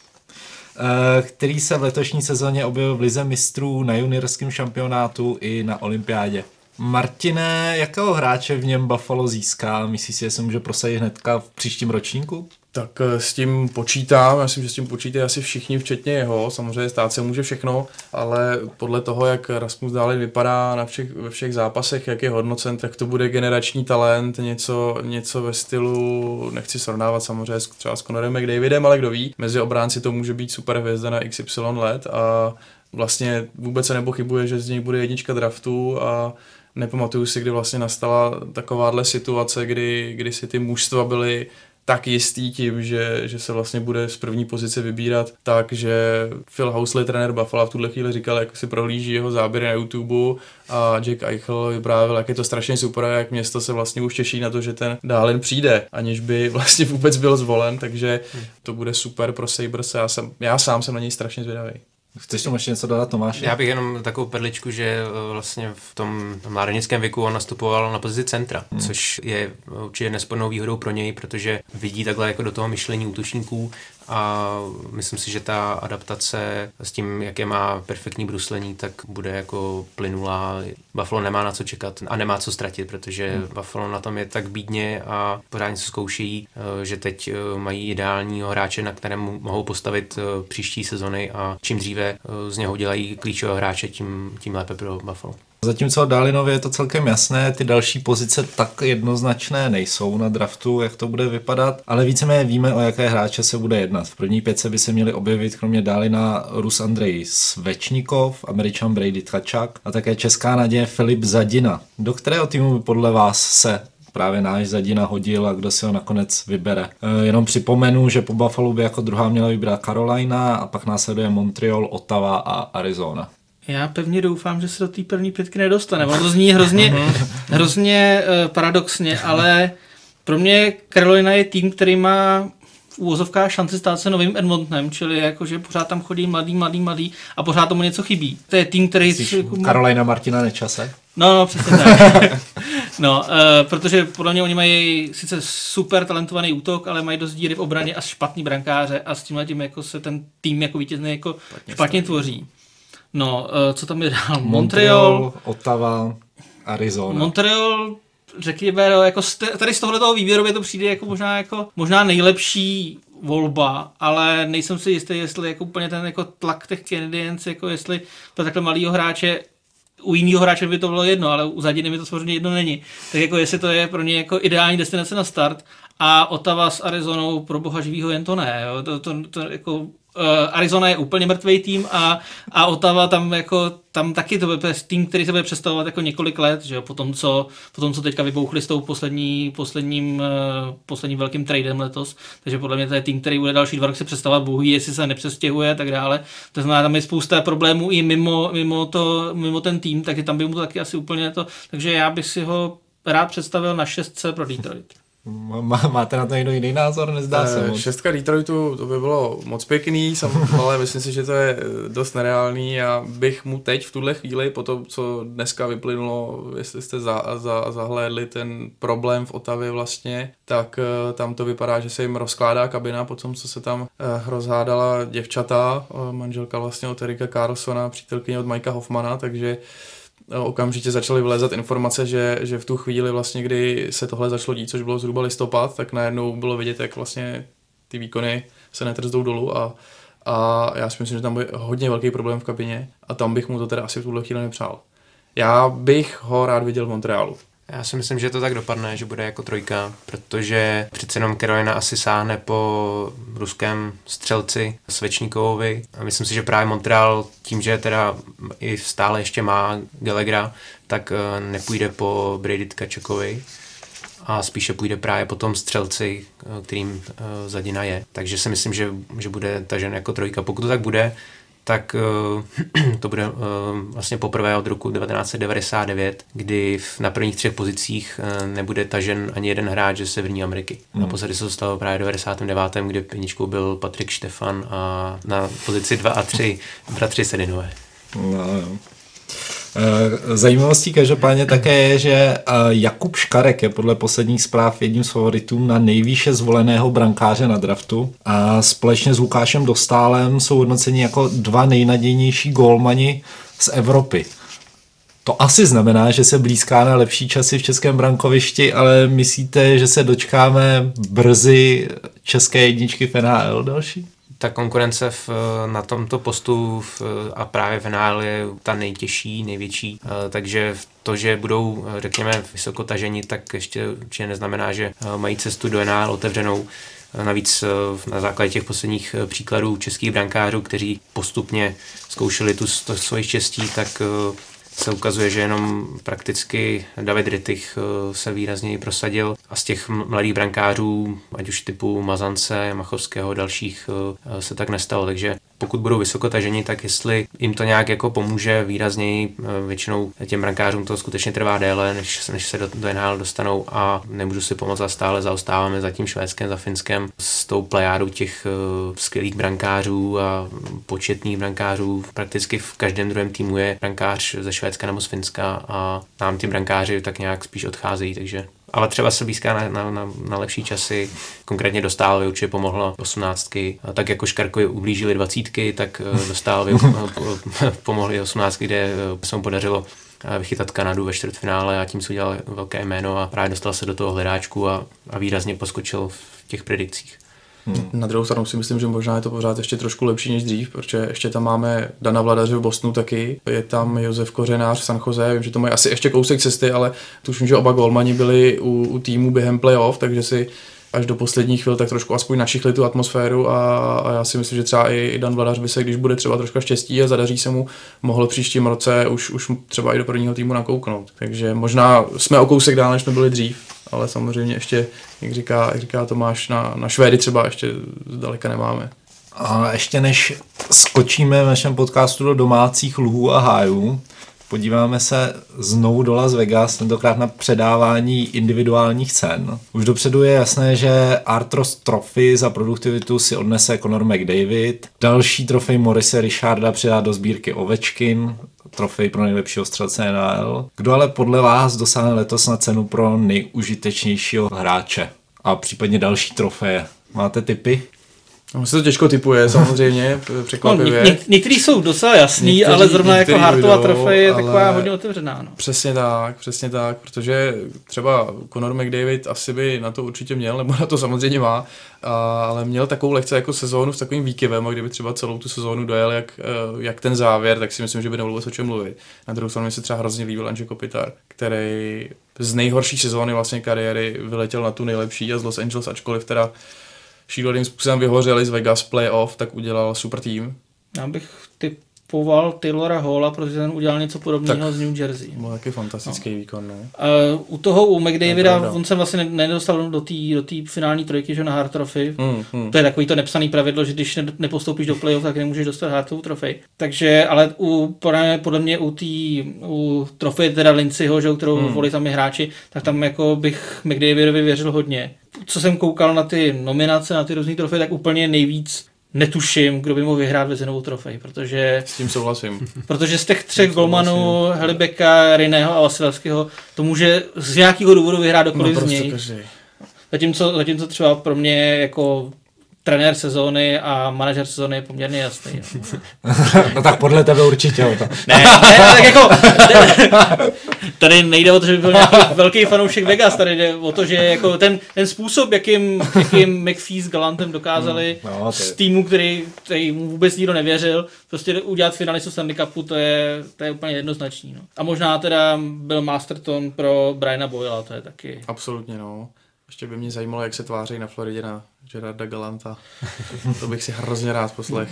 který se v letošní sezóně objevil v lize mistrů na juniorském šampionátu i na olympiádě. Martine, jakého hráče v něm Buffalo získá? Myslíš si, že se může prosadit hnedka v příštím ročníku? Tak s tím počítám, já myslím, že s tím počítají asi všichni, včetně jeho, samozřejmě stát se může všechno, ale podle toho, jak Rasmus Dahlin vypadá na všech, ve všech zápasech, jak je hodnocen, tak to bude generační talent, něco, něco ve stylu, nechci srovnávat samozřejmě třeba s Connorem McDavidem, ale kdo ví, mezi obránci to může být super hvězda na X Y let a vlastně vůbec se nepochybuje, že z něj bude jednička draftu a nepamatuju si, kdy vlastně nastala takováhle situace, kdy, kdy si ty mužstva byly tak jistý tím, že, že se vlastně bude z první pozice vybírat, takže Phil Housley, trenér Buffalo, v tuhle chvíli říkal, jak si prohlíží jeho záběry na YouTube a Jack Eichel vyprávěl, jak je to strašně super, jak město se vlastně už těší na to, že ten Dahlin přijde, aniž by vlastně vůbec byl zvolen, takže to bude super pro Sabres a já, jsem, já sám jsem na něj strašně zvědavý. Chceš tomu ještě něco dodat, Tomáš? Já bych jenom takovou perličku, že vlastně v tom mládežnickém věku on nastupoval na pozici centra, hmm. což je určitě nespornou výhodou pro něj, protože vidí takhle jako do toho myšlení útočníků a myslím si, že ta adaptace s tím, jaké má perfektní bruslení, tak bude jako plynulá. Buffalo nemá na co čekat a nemá co ztratit, protože hmm. Buffalo na tom je tak bídně a pořádně se zkoušejí, že teď mají ideálního hráče, na kterém mohou postavit příští sezony a čím dříve z něho dělají klíčového hráče, tím, tím lépe pro Buffalo. Zatímco Dahlinovi je to celkem jasné, ty další pozice tak jednoznačné nejsou na draftu, jak to bude vypadat, ale víceméně víme, o jaké hráče se bude jednat. V první pětce by se měli objevit kromě Dahlina Rus Andrej Svečníkov, Američan Brady Tkachuk a také česká naděje Filip Zadina. Do kterého týmu by podle vás se právě náš Zadina hodil a kdo si ho nakonec vybere? E, jenom připomenu, že po Buffalo by jako druhá měla vybrat Carolina a pak následuje Montreal, Ottawa a Arizona. Já pevně doufám, že se do té první pětky nedostane. Ono to zní hrozně, hrozně uh, paradoxně, ale pro mě Carolina je tým, který má v úvozovkách šanci stát se novým Edmontonem, čili jakože pořád tam chodí mladý, mladý, mladý a pořád tomu něco chybí. To je tým, který... Jsi Carolina Martina Nečase? No, no, přesně tak. No, uh, protože podle mě oni mají sice super talentovaný útok, ale mají dost díry v obraně a špatný brankáře a s tímhle tím jako se ten tým jako vítězný jako špatně, špatně tvoří. No, uh, co tam je dál? Montreal, Montreal, Ottawa, Arizona. Montreal, řekněme, no, jako z tady z tohoto výběru mě to přijde jako možná, jako možná nejlepší volba, ale nejsem si jistý, jestli jako úplně ten jako tlak těch Canadiens, jako jestli pro takhle malýho hráče, u jiného hráče by to bylo jedno, ale u Zadiny mi to samozřejmě jedno není. Tak jako jestli to je pro ně jako ideální destinace na start a Ottawa s Arizonou pro boha živýho jen to ne. Jo. To, to, to jako Arizona je úplně mrtvý tým a, a Ottawa tam jako tam taky to bude tým, který se bude představovat jako několik let, že jo, po tom, co, po tom, co teďka vybouchli s tou poslední, posledním, posledním velkým tradem letos, takže podle mě to je tým, který bude další dva roky se představovat, bohu jestli se nepřestěhuje a tak dále. To znamená, tam je spousta problémů i mimo, mimo, to, mimo ten tým, takže tam by mu to taky asi úplně to, takže já bych si ho rád představil na šestce pro Detroit. Má, máte na to někdo jiný názor? Nezdá se moc. Šestka Detroitu, to by bylo moc pěkný, sam, ale myslím si, že to je dost nereálný. Já bych mu teď v tuhle chvíli, po tom, co dneska vyplynulo, jestli jste za, za, zahlédli ten problém v Ottawě vlastně, tak uh, tam to vypadá, že se jim rozkládá kabina po tom, co se tam uh, rozhádala děvčata, uh, manželka vlastně od Erika Carlsona, přítelkyně od Mikea Hoffmana, takže okamžitě začaly vylézat informace, že, že v tu chvíli vlastně, kdy se tohle začalo dít, což bylo zhruba listopad, tak najednou bylo vidět, jak vlastně ty výkony se netrzdou dolů a, a já si myslím, že tam bude hodně velký problém v kabině a tam bych mu to teda asi v tuhle chvíli nepřál. Já bych ho rád viděl v Montrealu. Já si myslím, že to tak dopadne, že bude jako trojka, protože přece jenom Carolina asi sáhne po ruském střelci Svečníkovovi a myslím si, že právě Montreal tím, že teda i stále ještě má Gallaghera, tak nepůjde po Brady Tkačekovi a spíše půjde právě po tom střelci, kterým Zadina je. Takže si myslím, že, že bude tažen jako trojka. Pokud to tak bude, tak uh, to bude uh, vlastně poprvé od roku devatenáct set devadesát devět, kdy v, na prvních třech pozicích uh, nebude tažen ani jeden hráč ze Severní Ameriky. Mm. Naposledy se to stalo právě v devadesátém devátém, kdy jedničkou byl Patrik Štefan a na pozici dva a tři bratři Sedinové. No, no. Zajímavostí každopádně také je, že Jakub Škarek je podle posledních zpráv jedním z favoritů na nejvýše zvoleného brankáře na draftu a společně s Lukášem Dostálem jsou hodnoceni jako dva nejnadějnější gólmani z Evropy. To asi znamená, že se blízká na lepší časy v českém brankovišti, ale myslíte, že se dočkáme brzy české jedničky v N H L další? Ta konkurence v, na tomto postu v, a právě v N H L je ta nejtěžší, největší, takže to, že budou, řekněme, vysoko taženi, tak ještě určitě neznamená, že mají cestu do N H L otevřenou. Navíc na základě těch posledních příkladů českých brankářů, kteří postupně zkoušeli tu to svoje štěstí, tak se ukazuje, že jenom prakticky David Rittich se výrazněji prosadil a z těch mladých brankářů, ať už typu Mazance, Machovského, dalších, se tak nestalo. Takže pokud budou vysoko taženi, tak jestli jim to nějak jako pomůže výrazněji, většinou těm brankářům to skutečně trvá déle, než, než se do, do N H L dostanou a nemůžu si pomoct a stále zaostáváme za tím Švédskem, za Finskem s tou plejádou těch uh, skvělých brankářů a početných brankářů. Prakticky v každém druhém týmu je brankář ze Švédska nebo z Finska a nám ty brankáři tak nějak spíš odcházejí, takže ale třeba se blízká na, na, na, na lepší časy, konkrétně Dostálovi určitě pomohlo osmnáctky, tak jako Škarkovi ublížili dvacítky, tak Dostálovi pomohli osmnáctky, kde se mu podařilo vychytat Kanadu ve čtvrtfinále a tím si udělal velké jméno a právě dostal se do toho hledáčku a, a výrazně poskočil v těch predikcích. Hmm. Na druhou stranu si myslím, že možná je to pořád ještě trošku lepší než dřív, protože ještě tam máme Dana Vladaře v Bostonu taky, je tam Josef Kořenář v San Jose, vím, že to mají asi ještě kousek cesty, ale tuším, že oba golmani byli u, u týmu během playoff, takže si až do posledních chvil tak trošku aspoň načichli tu atmosféru a, a já si myslím, že třeba i Dan Vladař by se, když bude třeba trošku štěstí a zadaří se mu, mohl v příštím roce už, už třeba i do prvního týmu nakouknout. Takže možná jsme o kousek dál, než jsme byli dřív, ale samozřejmě ještě, jak říká, jak říká Tomáš, na, na Švédy třeba ještě zdaleka nemáme. A ještě než skočíme v našem podcastu do domácích luhů a hájů, podíváme se znovu do Las Vegas, tentokrát na předávání individuálních cen. Už dopředu je jasné, že Artros Trophy za produktivitu si odnese Connor McDavid. Další trofej Morrise Richarda přidá do sbírky Ovečkin, trofej pro nejlepšího střelce N H L. Kdo ale podle vás dosáhne letos na cenu pro nejužitečnějšího hráče? A případně další trofeje. Máte tipy? No, se to těžko typuje, samozřejmě, překvapivě. No, něk- některý jsou docela jasný, někteří, ale zrovna jako Hartova trofej je taková hodně otevřená. No. Přesně tak, přesně tak, protože třeba Connor McDavid asi by na to určitě měl, nebo na to samozřejmě má, a, ale měl takovou lehce jako sezónu s takovým výkyvem, a kdyby třeba celou tu sezónu dojel jak, jak ten závěr, tak si myslím, že by nebylo o čem mluvit. Na druhou stranu mi se třeba hrozně líbil Anže Kopitar, který z nejhorší sezóny vlastně kariéry vyletěl na tu nejlepší a z Los Angeles, ačkoliv teda šíleným způsobem vyhořeli z Vegas playoff, tak udělal super tým. Já bych typoval Taylora Halla, protože ten udělal něco podobného tak z New Jersey. Byl taky fantastický no. výkon. No. Uh, u toho, u McDavida, on se vlastně nedostal do té do té finální trojky, že na Hart Trophy. Hmm, hmm. To je takový to nepsaný pravidlo, že když nepostoupíš do playoff, tak nemůžeš dostat Hartovou trofej. Takže, ale u, podle mě u té u trofeje teda Lindsayho, že, kterou hmm. volí sami hráči, tak tam jako bych McDavidovi věřil hodně. Co jsem koukal na ty nominace, na ty různý trofeje, tak úplně nejvíc netuším, kdo by mohl vyhrát Vezinovou trofej, protože... S tím souhlasím. Protože z těch třech golmanů, Helibeka, Rinného a Vasilevského, to může z nějakého důvodu vyhrát dokoliv no, z nich. Zatímco, zatímco třeba pro mě jako trenér sezóny a manažer sezóny je poměrně jasný. No tak podle tebe určitě. ne, ne, tak jako... Tady nejde o to, že by byl nějaký velký fanoušek Vegas, tady jde o to, že jako ten, ten způsob, jakým, jakým McPhee s Gallantem dokázali hmm, no, z týmu, který, který mu vůbec nikdo nevěřil, prostě udělat finalistu Stanley Cupu, to je, to je úplně jednoznačný. No. A možná teda byl Masterton pro Briana Boyla, to je taky... Absolutně, no. Ještě by mě zajímalo, jak se tváří na Floridě na Gerarda Gallanta. To bych si hrozně rád poslech.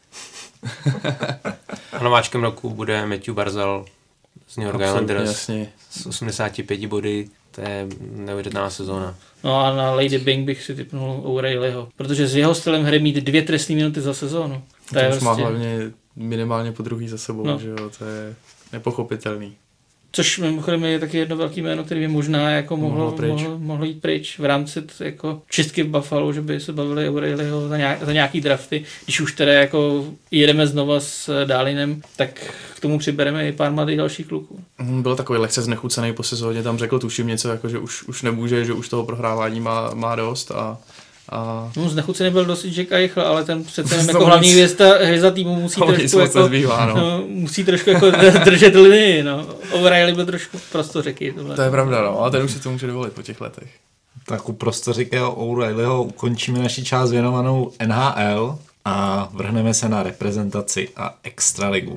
A nováčkem roku bude Matthew Barzal z New York Islanders s osmdesáti pěti body. To je neuvěřitelná sezóna. No a na Lady Byng bych si tipnul O'Reillyho, protože s jeho stylem hry mít dvě trestné minuty za sezónu. To, to je už prostě... má hlavně minimálně po druhý za sebou, no. Že jo, to je nepochopitelný. Což mimochodem je taky jedno velké jméno, který by možná jako mohlo, mohlo, mohlo jít pryč v rámci t, jako čistky v Buffalo, že by se bavili O'Reillyho za, nějak, za nějaký drafty. Když už teda jako jedeme znova s Dálinem, tak k tomu přibereme i pár mladých dalších kluků. Byl takový lehce znechucený po sezóně, tam řekl tuším něco, jako, že už, už nemůže, že už toho prohrávání má, má dost a A... No, znechucený byl dost Jack Eichel, ale ten přece jako hlavní hvězda, hvězda týmu musí trošku, jako, zbývá, no. No, musí trošku jako držet linii. No. O'Reilly byl trošku prostořeký. Tohle. To je pravda, no, ale ten už si to může dovolit po těch letech. Tak u prostořekého O'Reillyho ukončíme naši část věnovanou N H L a vrhneme se na reprezentaci a extraligu.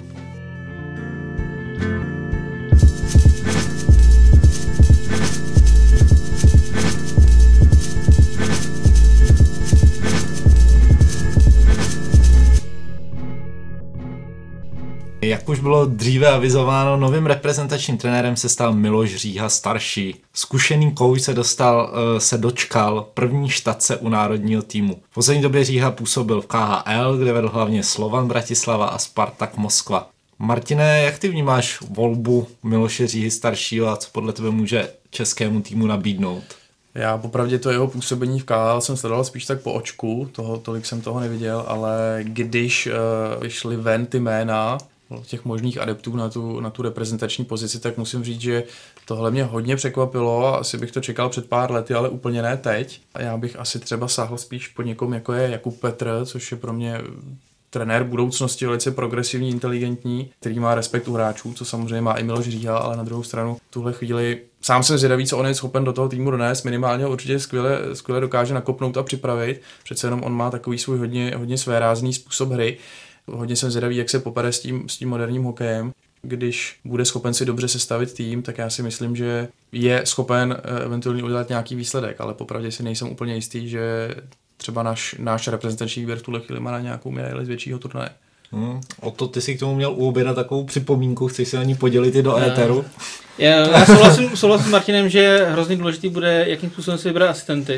Jak už bylo dříve avizováno, novým reprezentačním trenérem se stal Miloš Říha starší. Zkušený kouč se dostal, se dočkal první štace u národního týmu. V poslední době Říha působil v K H L, kde vedl hlavně Slovan Bratislava a Spartak Moskva. Martine, jak ty vnímáš volbu Miloše Říhy staršího a co podle tebe může českému týmu nabídnout? Já popravdě to jeho působení v K H L jsem sledoval spíš tak po očku, toho, tolik jsem toho neviděl, ale když uh, vyšly ven ty jména těch možných adeptů na tu, na tu reprezentační pozici, tak musím říct, že tohle mě hodně překvapilo. Asi bych to čekal před pár lety, ale úplně ne teď. A já bych asi třeba sáhl spíš po někom, jako je Jakub Petr, což je pro mě trenér budoucnosti, velice progresivní, inteligentní, který má respekt u hráčů, co samozřejmě má i Miloš Říha, ale na druhou stranu v tuhle chvíli sám jsem zvědavý, co on je schopen do toho týmu donést, minimálně určitě skvěle, skvěle dokáže nakopnout a připravit. Přece jenom on má takový svůj hodně, hodně svérázný způsob hry. Hodně jsem zvědavý, jak se popere s tím, s tím moderním hokejem. Když bude schopen si dobře sestavit tým, tak já si myslím, že je schopen eventuálně udělat nějaký výsledek, ale popravdě si nejsem úplně jistý, že třeba náš, náš reprezentační výběr v tuhle chvíli má na nějakou medaili z většího turnaje. Hmm, o to ty si k tomu měl u oběda takovou připomínku, chceš se na ní podělit i do ne. éteru? Já, já souhlasím, souhlasím s Martinem, že hrozně důležitý bude, jakým způsobem se vybrat asistenty.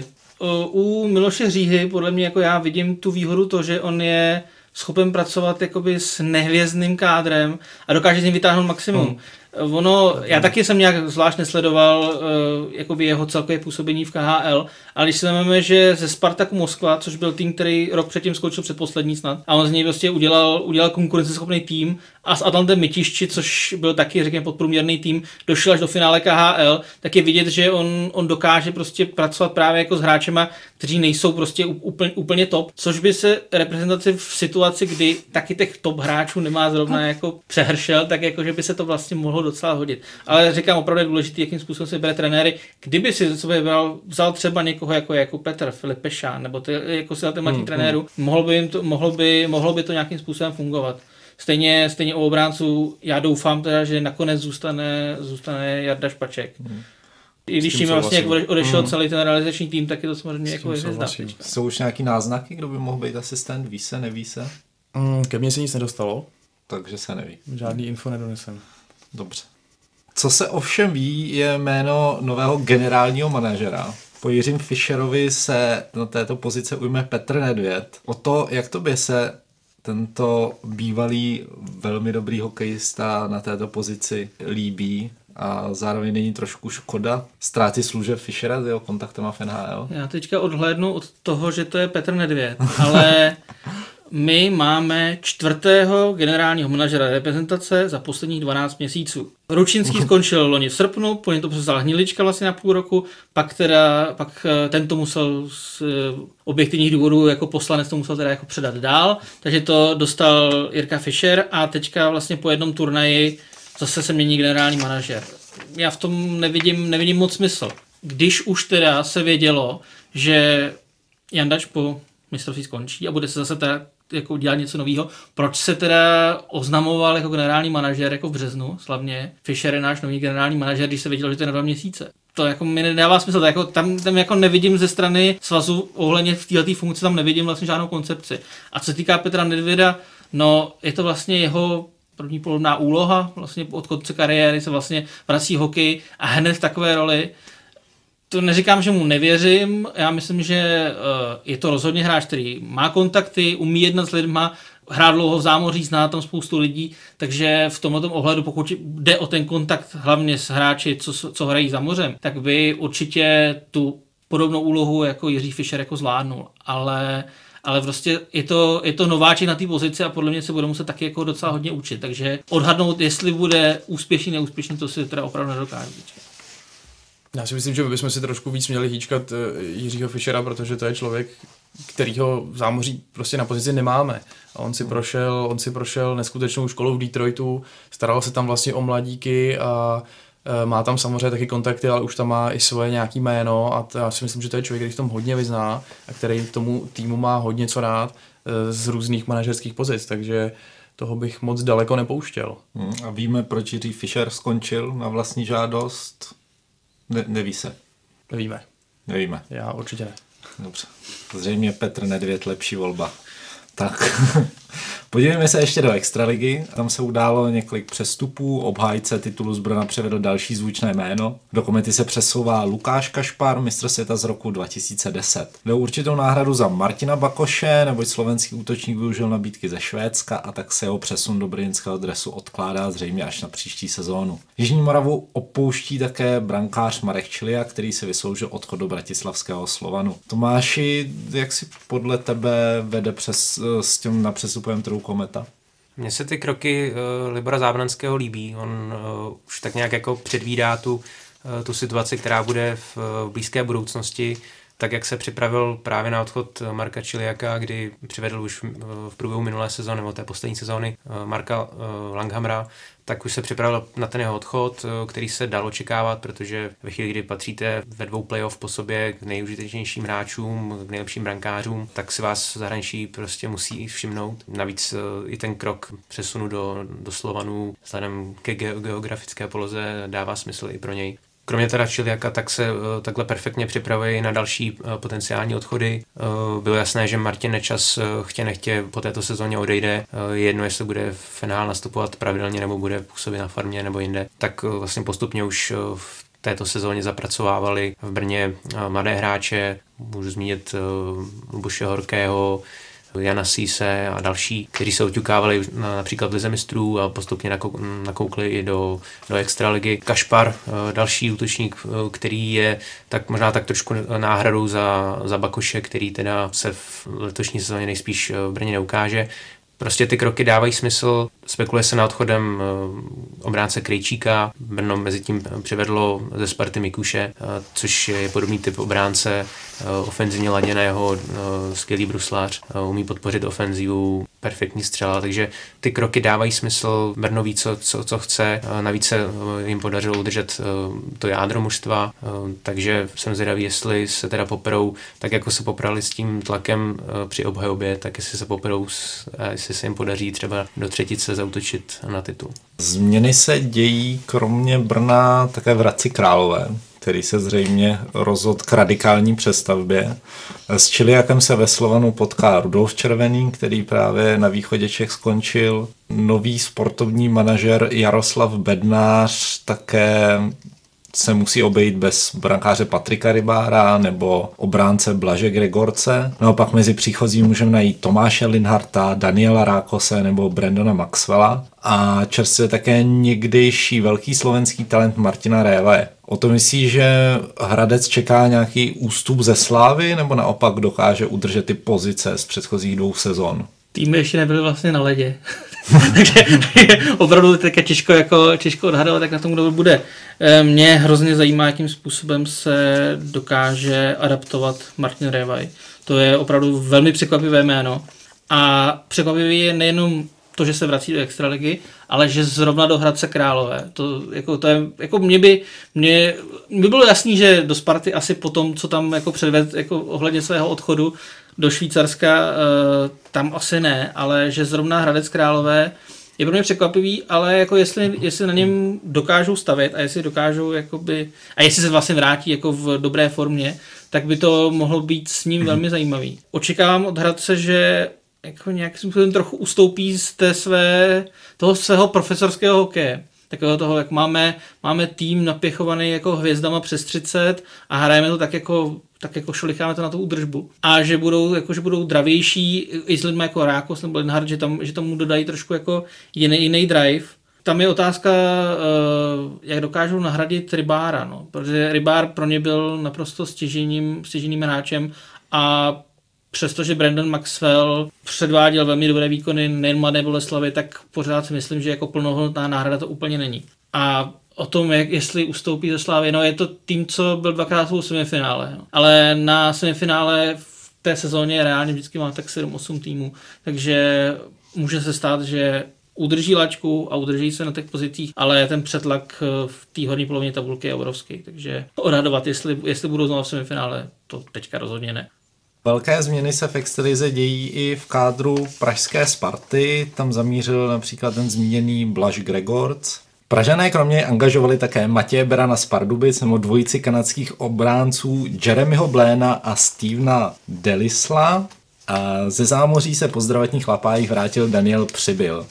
U Miloše Říhy podle mě jako já vidím tu výhodu to, že on je schopen pracovat jakoby s nehvězdným kádrem a dokáže z něj vytáhnout maximum. Hmm. Ono, já taky jsem nějak zvlášť nesledoval uh, jakoby jeho celkové působení v K H L, ale když si vezmeme, že ze Spartaku Moskva, což byl tým, který rok předtím skončil předposlední snad, a on z něj prostě udělal, udělal konkurenceschopný tým a s Atlantem Mytišči, což byl taky, řekněme, podprůměrný tým, došel až do finále K H L, tak je vidět, že on, on dokáže prostě pracovat právě jako s hráčema, kteří nejsou prostě úplně, úplně top, což by se reprezentaci v situaci, kdy taky těch top hráčů nemá zrovna jako přehršel, tak jako, že by se to vlastně mohlo docela hodit. Ale říkám, opravdu je důležitý, jakým způsobem se bere trenéry. Kdyby si sobě bral, vzal třeba někoho jako, jako Petr, Filip Pešán, nebo ty, jako si mladí hmm, trenérů, hmm. mohlo, by jim to, mohlo, by, mohlo by to nějakým způsobem fungovat. Stejně, stejně u obránců, já doufám teda, že nakonec zůstane, zůstane Jarda Špaček. Hmm. I když tím vlastně jak odešel hmm. celý ten realizační tým, tak je to samozřejmě jako hvězda. Jsou už nějaký náznaky, kdo by mohl být asistent? Ví se, neví se? Mm, ke mně se nic nedostalo. Takže se neví. Žádný info nedonesem. Dobře. Co se ovšem ví, je jméno nového generálního manažera. Po Jiřím Fischerovi se na této pozice ujme Petr Nedvěd. O to, jak to by se tento bývalý velmi dobrý hokejista na této pozici líbí a zároveň není trošku škoda ztráty služeb Fischera s jeho kontaktama v N H L? Já teďka odhlédnu od toho, že to je Petr Nedvěd, ale my máme čtvrtého generálního manažera reprezentace za posledních dvanáct měsíců. Ručinský skončil loni v srpnu, po něm to převzal Hnilička vlastně na půl roku, pak teda, pak tento musel z objektivních důvodů jako poslanec to musel teda jako předat dál, takže to dostal Jirka Fischer a teďka vlastně po jednom turnaji zase se mění generální manažer. Já v tom nevidím, nevidím moc smysl. Když už teda se vědělo, že Jandač po mistrovství skončí a bude se zase teda jako dělat něco nového. Proč se teda oznamoval jako generální manažer jako v březnu slavně? Fischer je náš nový generální manažer, když se vědělo, že to je na dva měsíce. To jako mi nedává smysl. To jako, tam, tam jako nevidím ze strany svazu ohledně v této funkci, tam nevidím vlastně žádnou koncepci. A co se týká Petra Nedvěda, no je to vlastně jeho první podobná úloha, vlastně od konce kariéry se vlastně vrací hokej a hned v takové roli. To neříkám, že mu nevěřím, já myslím, že je to rozhodně hráč, který má kontakty, umí jednat s lidma, hrál dlouho v zámoří, zná tam spoustu lidí, takže v tomto ohledu, pokud jde o ten kontakt hlavně s hráči, co, co hrají za mořem, tak by určitě tu podobnou úlohu jako Jiří Fischer jako zvládnul, ale ale prostě je to, je to nováček na té pozici a podle mě se bude muset taky jako docela hodně učit, takže odhadnout, jestli bude úspěšný, neúspěšný, to si teda opravdu nedokážu. Já si myslím, že bychom si trošku víc měli hýčkat Jiřího Fischera, protože to je člověk, kterýho v zámoří prostě na pozici nemáme. A on si prošel, on si prošel neskutečnou školu v Detroitu, staral se tam vlastně o mladíky a má tam samozřejmě taky kontakty, ale už tam má i svoje nějaký jméno a to já si myslím, že to je člověk, který v tom hodně vyzná a který tomu týmu má hodně co rád z různých manažerských pozic, takže toho bych moc daleko nepouštěl. Hmm, a víme, proč Jiří Fischer skončil na vlastní žádost? Ne, neví se. Nevíme. Nevíme. Já určitě ne. Dobře. Zřejmě Petr Nedvěd lepší volba. Tak, podívejme se ještě do extraligy. Tam se událo několik přestupů, obhájce titulu z Brna převedl další zvučné jméno. Do komety se přesouvá Lukáš Kašpar, mistr světa z roku dva tisíce deset. Jde o určitou náhradu za Martina Bakoše, neboť slovenský útočník využil nabídky ze Švédska a tak se jeho přesun do brněnského dresu odkládá zřejmě až na příští sezónu. Jižní Moravu opouští také brankář Marek Čilia, který si vysloužil odchod do bratislavského Slovanu. Tomáši, jak si podle tebe vede přes s tím na přestupovém trhu kometa? Mně se ty kroky uh, Libora Zábranského líbí. On uh, už tak nějak jako předvídá tu, uh, tu situaci, která bude v, v blízké budoucnosti, tak jak se připravil právě na odchod Marka Čiliaka, kdy přivedl už v průběhu minulé sezóny, nebo té poslední sezóny Marka Langhamra, tak už se připravil na ten jeho odchod, který se dal očekávat, protože ve chvíli, kdy patříte ve dvou playoff po sobě k nejužitečnějším hráčům, k nejlepším brankářům, tak si vás zahraničí prostě musí všimnout. Navíc i ten krok přesunu do, do Slovanů vzhledem ke geografické poloze dává smysl i pro něj. Kromě teda Čiliaka, tak se uh, takhle perfektně připravuje na další uh, potenciální odchody. Uh, bylo jasné, že Martin Nečas uh, chtě nechtě po této sezóně odejde. Uh, je jedno, jestli bude v N H L nastupovat pravidelně nebo bude působit na farmě nebo jinde. Tak uh, vlastně postupně už uh, v této sezóně zapracovávali v Brně uh, mladé hráče. Můžu zmínit uh, Luboše Horkého, Jana Sise a další, kteří se oťukávali na, například v Lize mistrů a postupně nakou, nakoukli i do, do extraligy. Kašpar, další útočník, který je tak možná tak trošku náhradou za, za Bakoše, který teda se v letošní sezóně nejspíš v Brně neukáže. Prostě ty kroky dávají smysl, spekuluje se na odchodem obránce Krejčíka, Brno mezi tím přivedlo ze Sparty Mikuše, což je podobný typ obránce, ofenzivně laděného, skvělý bruslář, umí podpořit ofenzivu, perfektní střela, takže ty kroky dávají smysl, Brno ví, co, co, co chce, navíc se jim podařilo udržet to jádro mužstva, takže jsem zvědavý, jestli se teda poperou, tak jako se poprali s tím tlakem při obhajobě, tak jestli se poperou, jestli se jim podaří třeba do třetice zaútočit na titul. Změny se dějí kromě Brna také v Hradci Králové, který se zřejmě rozhodl k radikální přestavbě. S Čiliakem se ve Slovanu potká Rudolf Červený, který právě na východě Čech skončil. Nový sportovní manažer Jaroslav Bednář také se musí obejít bez brankáře Patrika Rybára nebo obránce Blaže Gregorce. Naopak mezi příchozí můžeme najít Tomáše Linharta, Daniela Rákose nebo Brandona Maxwella a čerstvě také někdejší velký slovenský talent Martina Réve. O to myslí, že Hradec čeká nějaký ústup ze Slávy nebo naopak dokáže udržet ty pozice z předchozích dvou sezon? Týmy ještě nebyly vlastně na ledě. Takže opravdu teď těžko, jako, těžko odhadovat, jak na tom kdo bude. Mě hrozně zajímá, jakým způsobem se dokáže adaptovat Martin Révaj. To je opravdu velmi překvapivé jméno. A překvapivé je nejenom to, že se vrací do extraligy, ale že zrovna do Hradce Králové. To, jako, to je, jako mě by, mě, by bylo jasný, že do Sparty asi po tom, co tam jako předved, jako ohledně svého odchodu do Švýcarska, tam asi ne, ale že zrovna Hradec Králové je pro mě překvapivý, ale jako jestli, jestli na něm dokážou stavět a jestli dokážou jakoby, a jestli se vlastně vrátí jako v dobré formě, tak by to mohlo být s ním velmi zajímavý. Očekávám od Hradce, že jako nějakým způsobem trochu ustoupí z té své, toho svého profesorského hokeje. Takového toho, jak máme, máme tým napěchovaný jako hvězdama přes třicet a hrajeme to tak jako, tak jako šolicháme to na tu údržbu. A že budou, jako, že budou dravější i s lidmi jako Rákos nebo Linhart, že, tam, že tomu dodají trošku jako jiný, jiný drive. Tam je otázka, jak dokážou nahradit Rybára, no. Protože Rybár pro ně byl naprosto stěžejním, stěžejným hráčem a přestože Brandon Maxwell předváděl velmi dobré výkony nejen Mladé Boleslavi, tak pořád si myslím, že jako plnohodnotná náhrada to úplně není. A o tom, jak, jestli ustoupí ze Slávy, no je to tým, co byl dvakrát v semifinále. No. Ale na semifinále v té sezóně reálně vždycky má tak sedm osm týmů, takže může se stát, že udrží lačku a udrží se na těch pozicích, ale ten přetlak v té horní polovině tabulky je obrovský, takže odhadovat, jestli, jestli budou znovu v semifinále, to teďka rozhodně ne. Velké změny se v extralize dějí i v kádru pražské Sparty, tam zamířil například ten zmíněný Blaž Gregorc. Pražané kromě angažovali také Matěje Berana z Pardubic nebo dvojici kanadských obránců Jeremyho Bléna a Stevena Delisla. A ze zámoří se po zdravotních chlapájích vrátil Daniel Přibyl.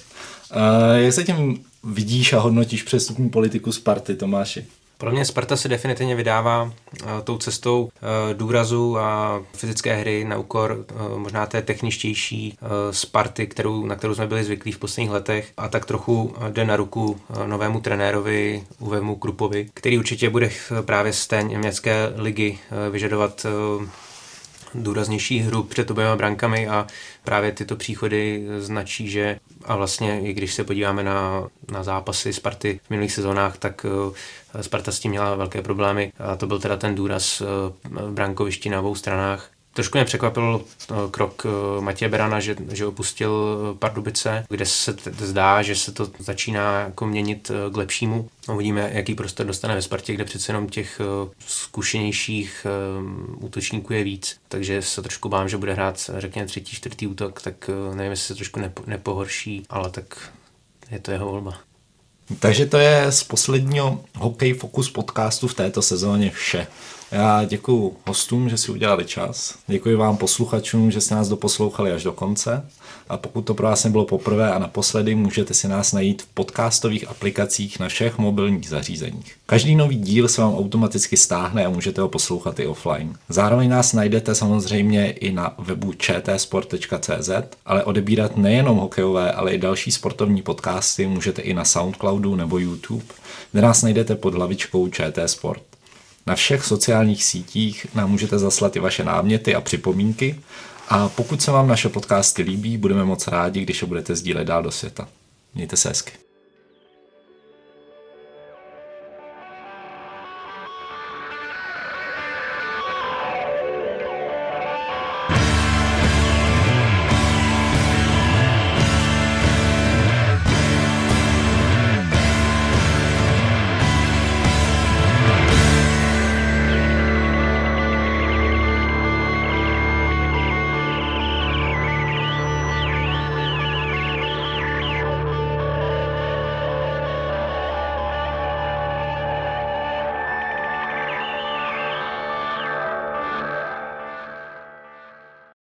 Jak se tím vidíš a hodnotíš přestupní politiku Sparty, Tomáši? Pro mě Sparta se definitivně vydává uh, tou cestou uh, důrazu a fyzické hry na úkor uh, možná té techničtější uh, Sparty, kterou, na kterou jsme byli zvyklí v posledních letech a tak trochu uh, jde na ruku uh, novému trenérovi Uvému Krupovi, který určitě bude uh, právě z té německé ligy uh, vyžadovat uh, důraznější hru před oběma brankami a právě tyto příchody značí, že a vlastně i když se podíváme na, na zápasy Sparty v minulých sezónách, tak uh, Sparta s tím měla velké problémy a to byl teda ten důraz uh, v brankovišti na obou stranách. Trošku mě překvapil krok Matěje Berana, že, že opustil Pardubice, kde se t- zdá, že se to začíná jako měnit k lepšímu. Uvidíme, jaký prostor dostane ve Spartě, kde přece jenom těch zkušenějších útočníků je víc. Takže se trošku bám, že bude hrát, řekněme, třetí, čtvrtý útok, tak nevím, jestli se trošku nepo- nepohorší, ale tak je to jeho volba. Takže to je z posledního Hokej Focus podcastu v této sezóně vše. Já děkuji hostům, že si udělali čas. Děkuji vám posluchačům, že jste nás doposlouchali až do konce. A pokud to pro vás nebylo poprvé a naposledy, můžete si nás najít v podcastových aplikacích na všech mobilních zařízeních. Každý nový díl se vám automaticky stáhne a můžete ho poslouchat i offline. Zároveň nás najdete samozřejmě i na webu č t sport tečka c z, ale odebírat nejenom hokejové, ale i další sportovní podcasty můžete i na Soundcloudu nebo YouTube, kde nás najdete pod hlavičkou Č T Sport. Na všech sociálních sítích nám můžete zaslat i vaše náměty a připomínky a pokud se vám naše podcasty líbí, budeme moc rádi, když je budete sdílet dál do světa. Mějte se hezky.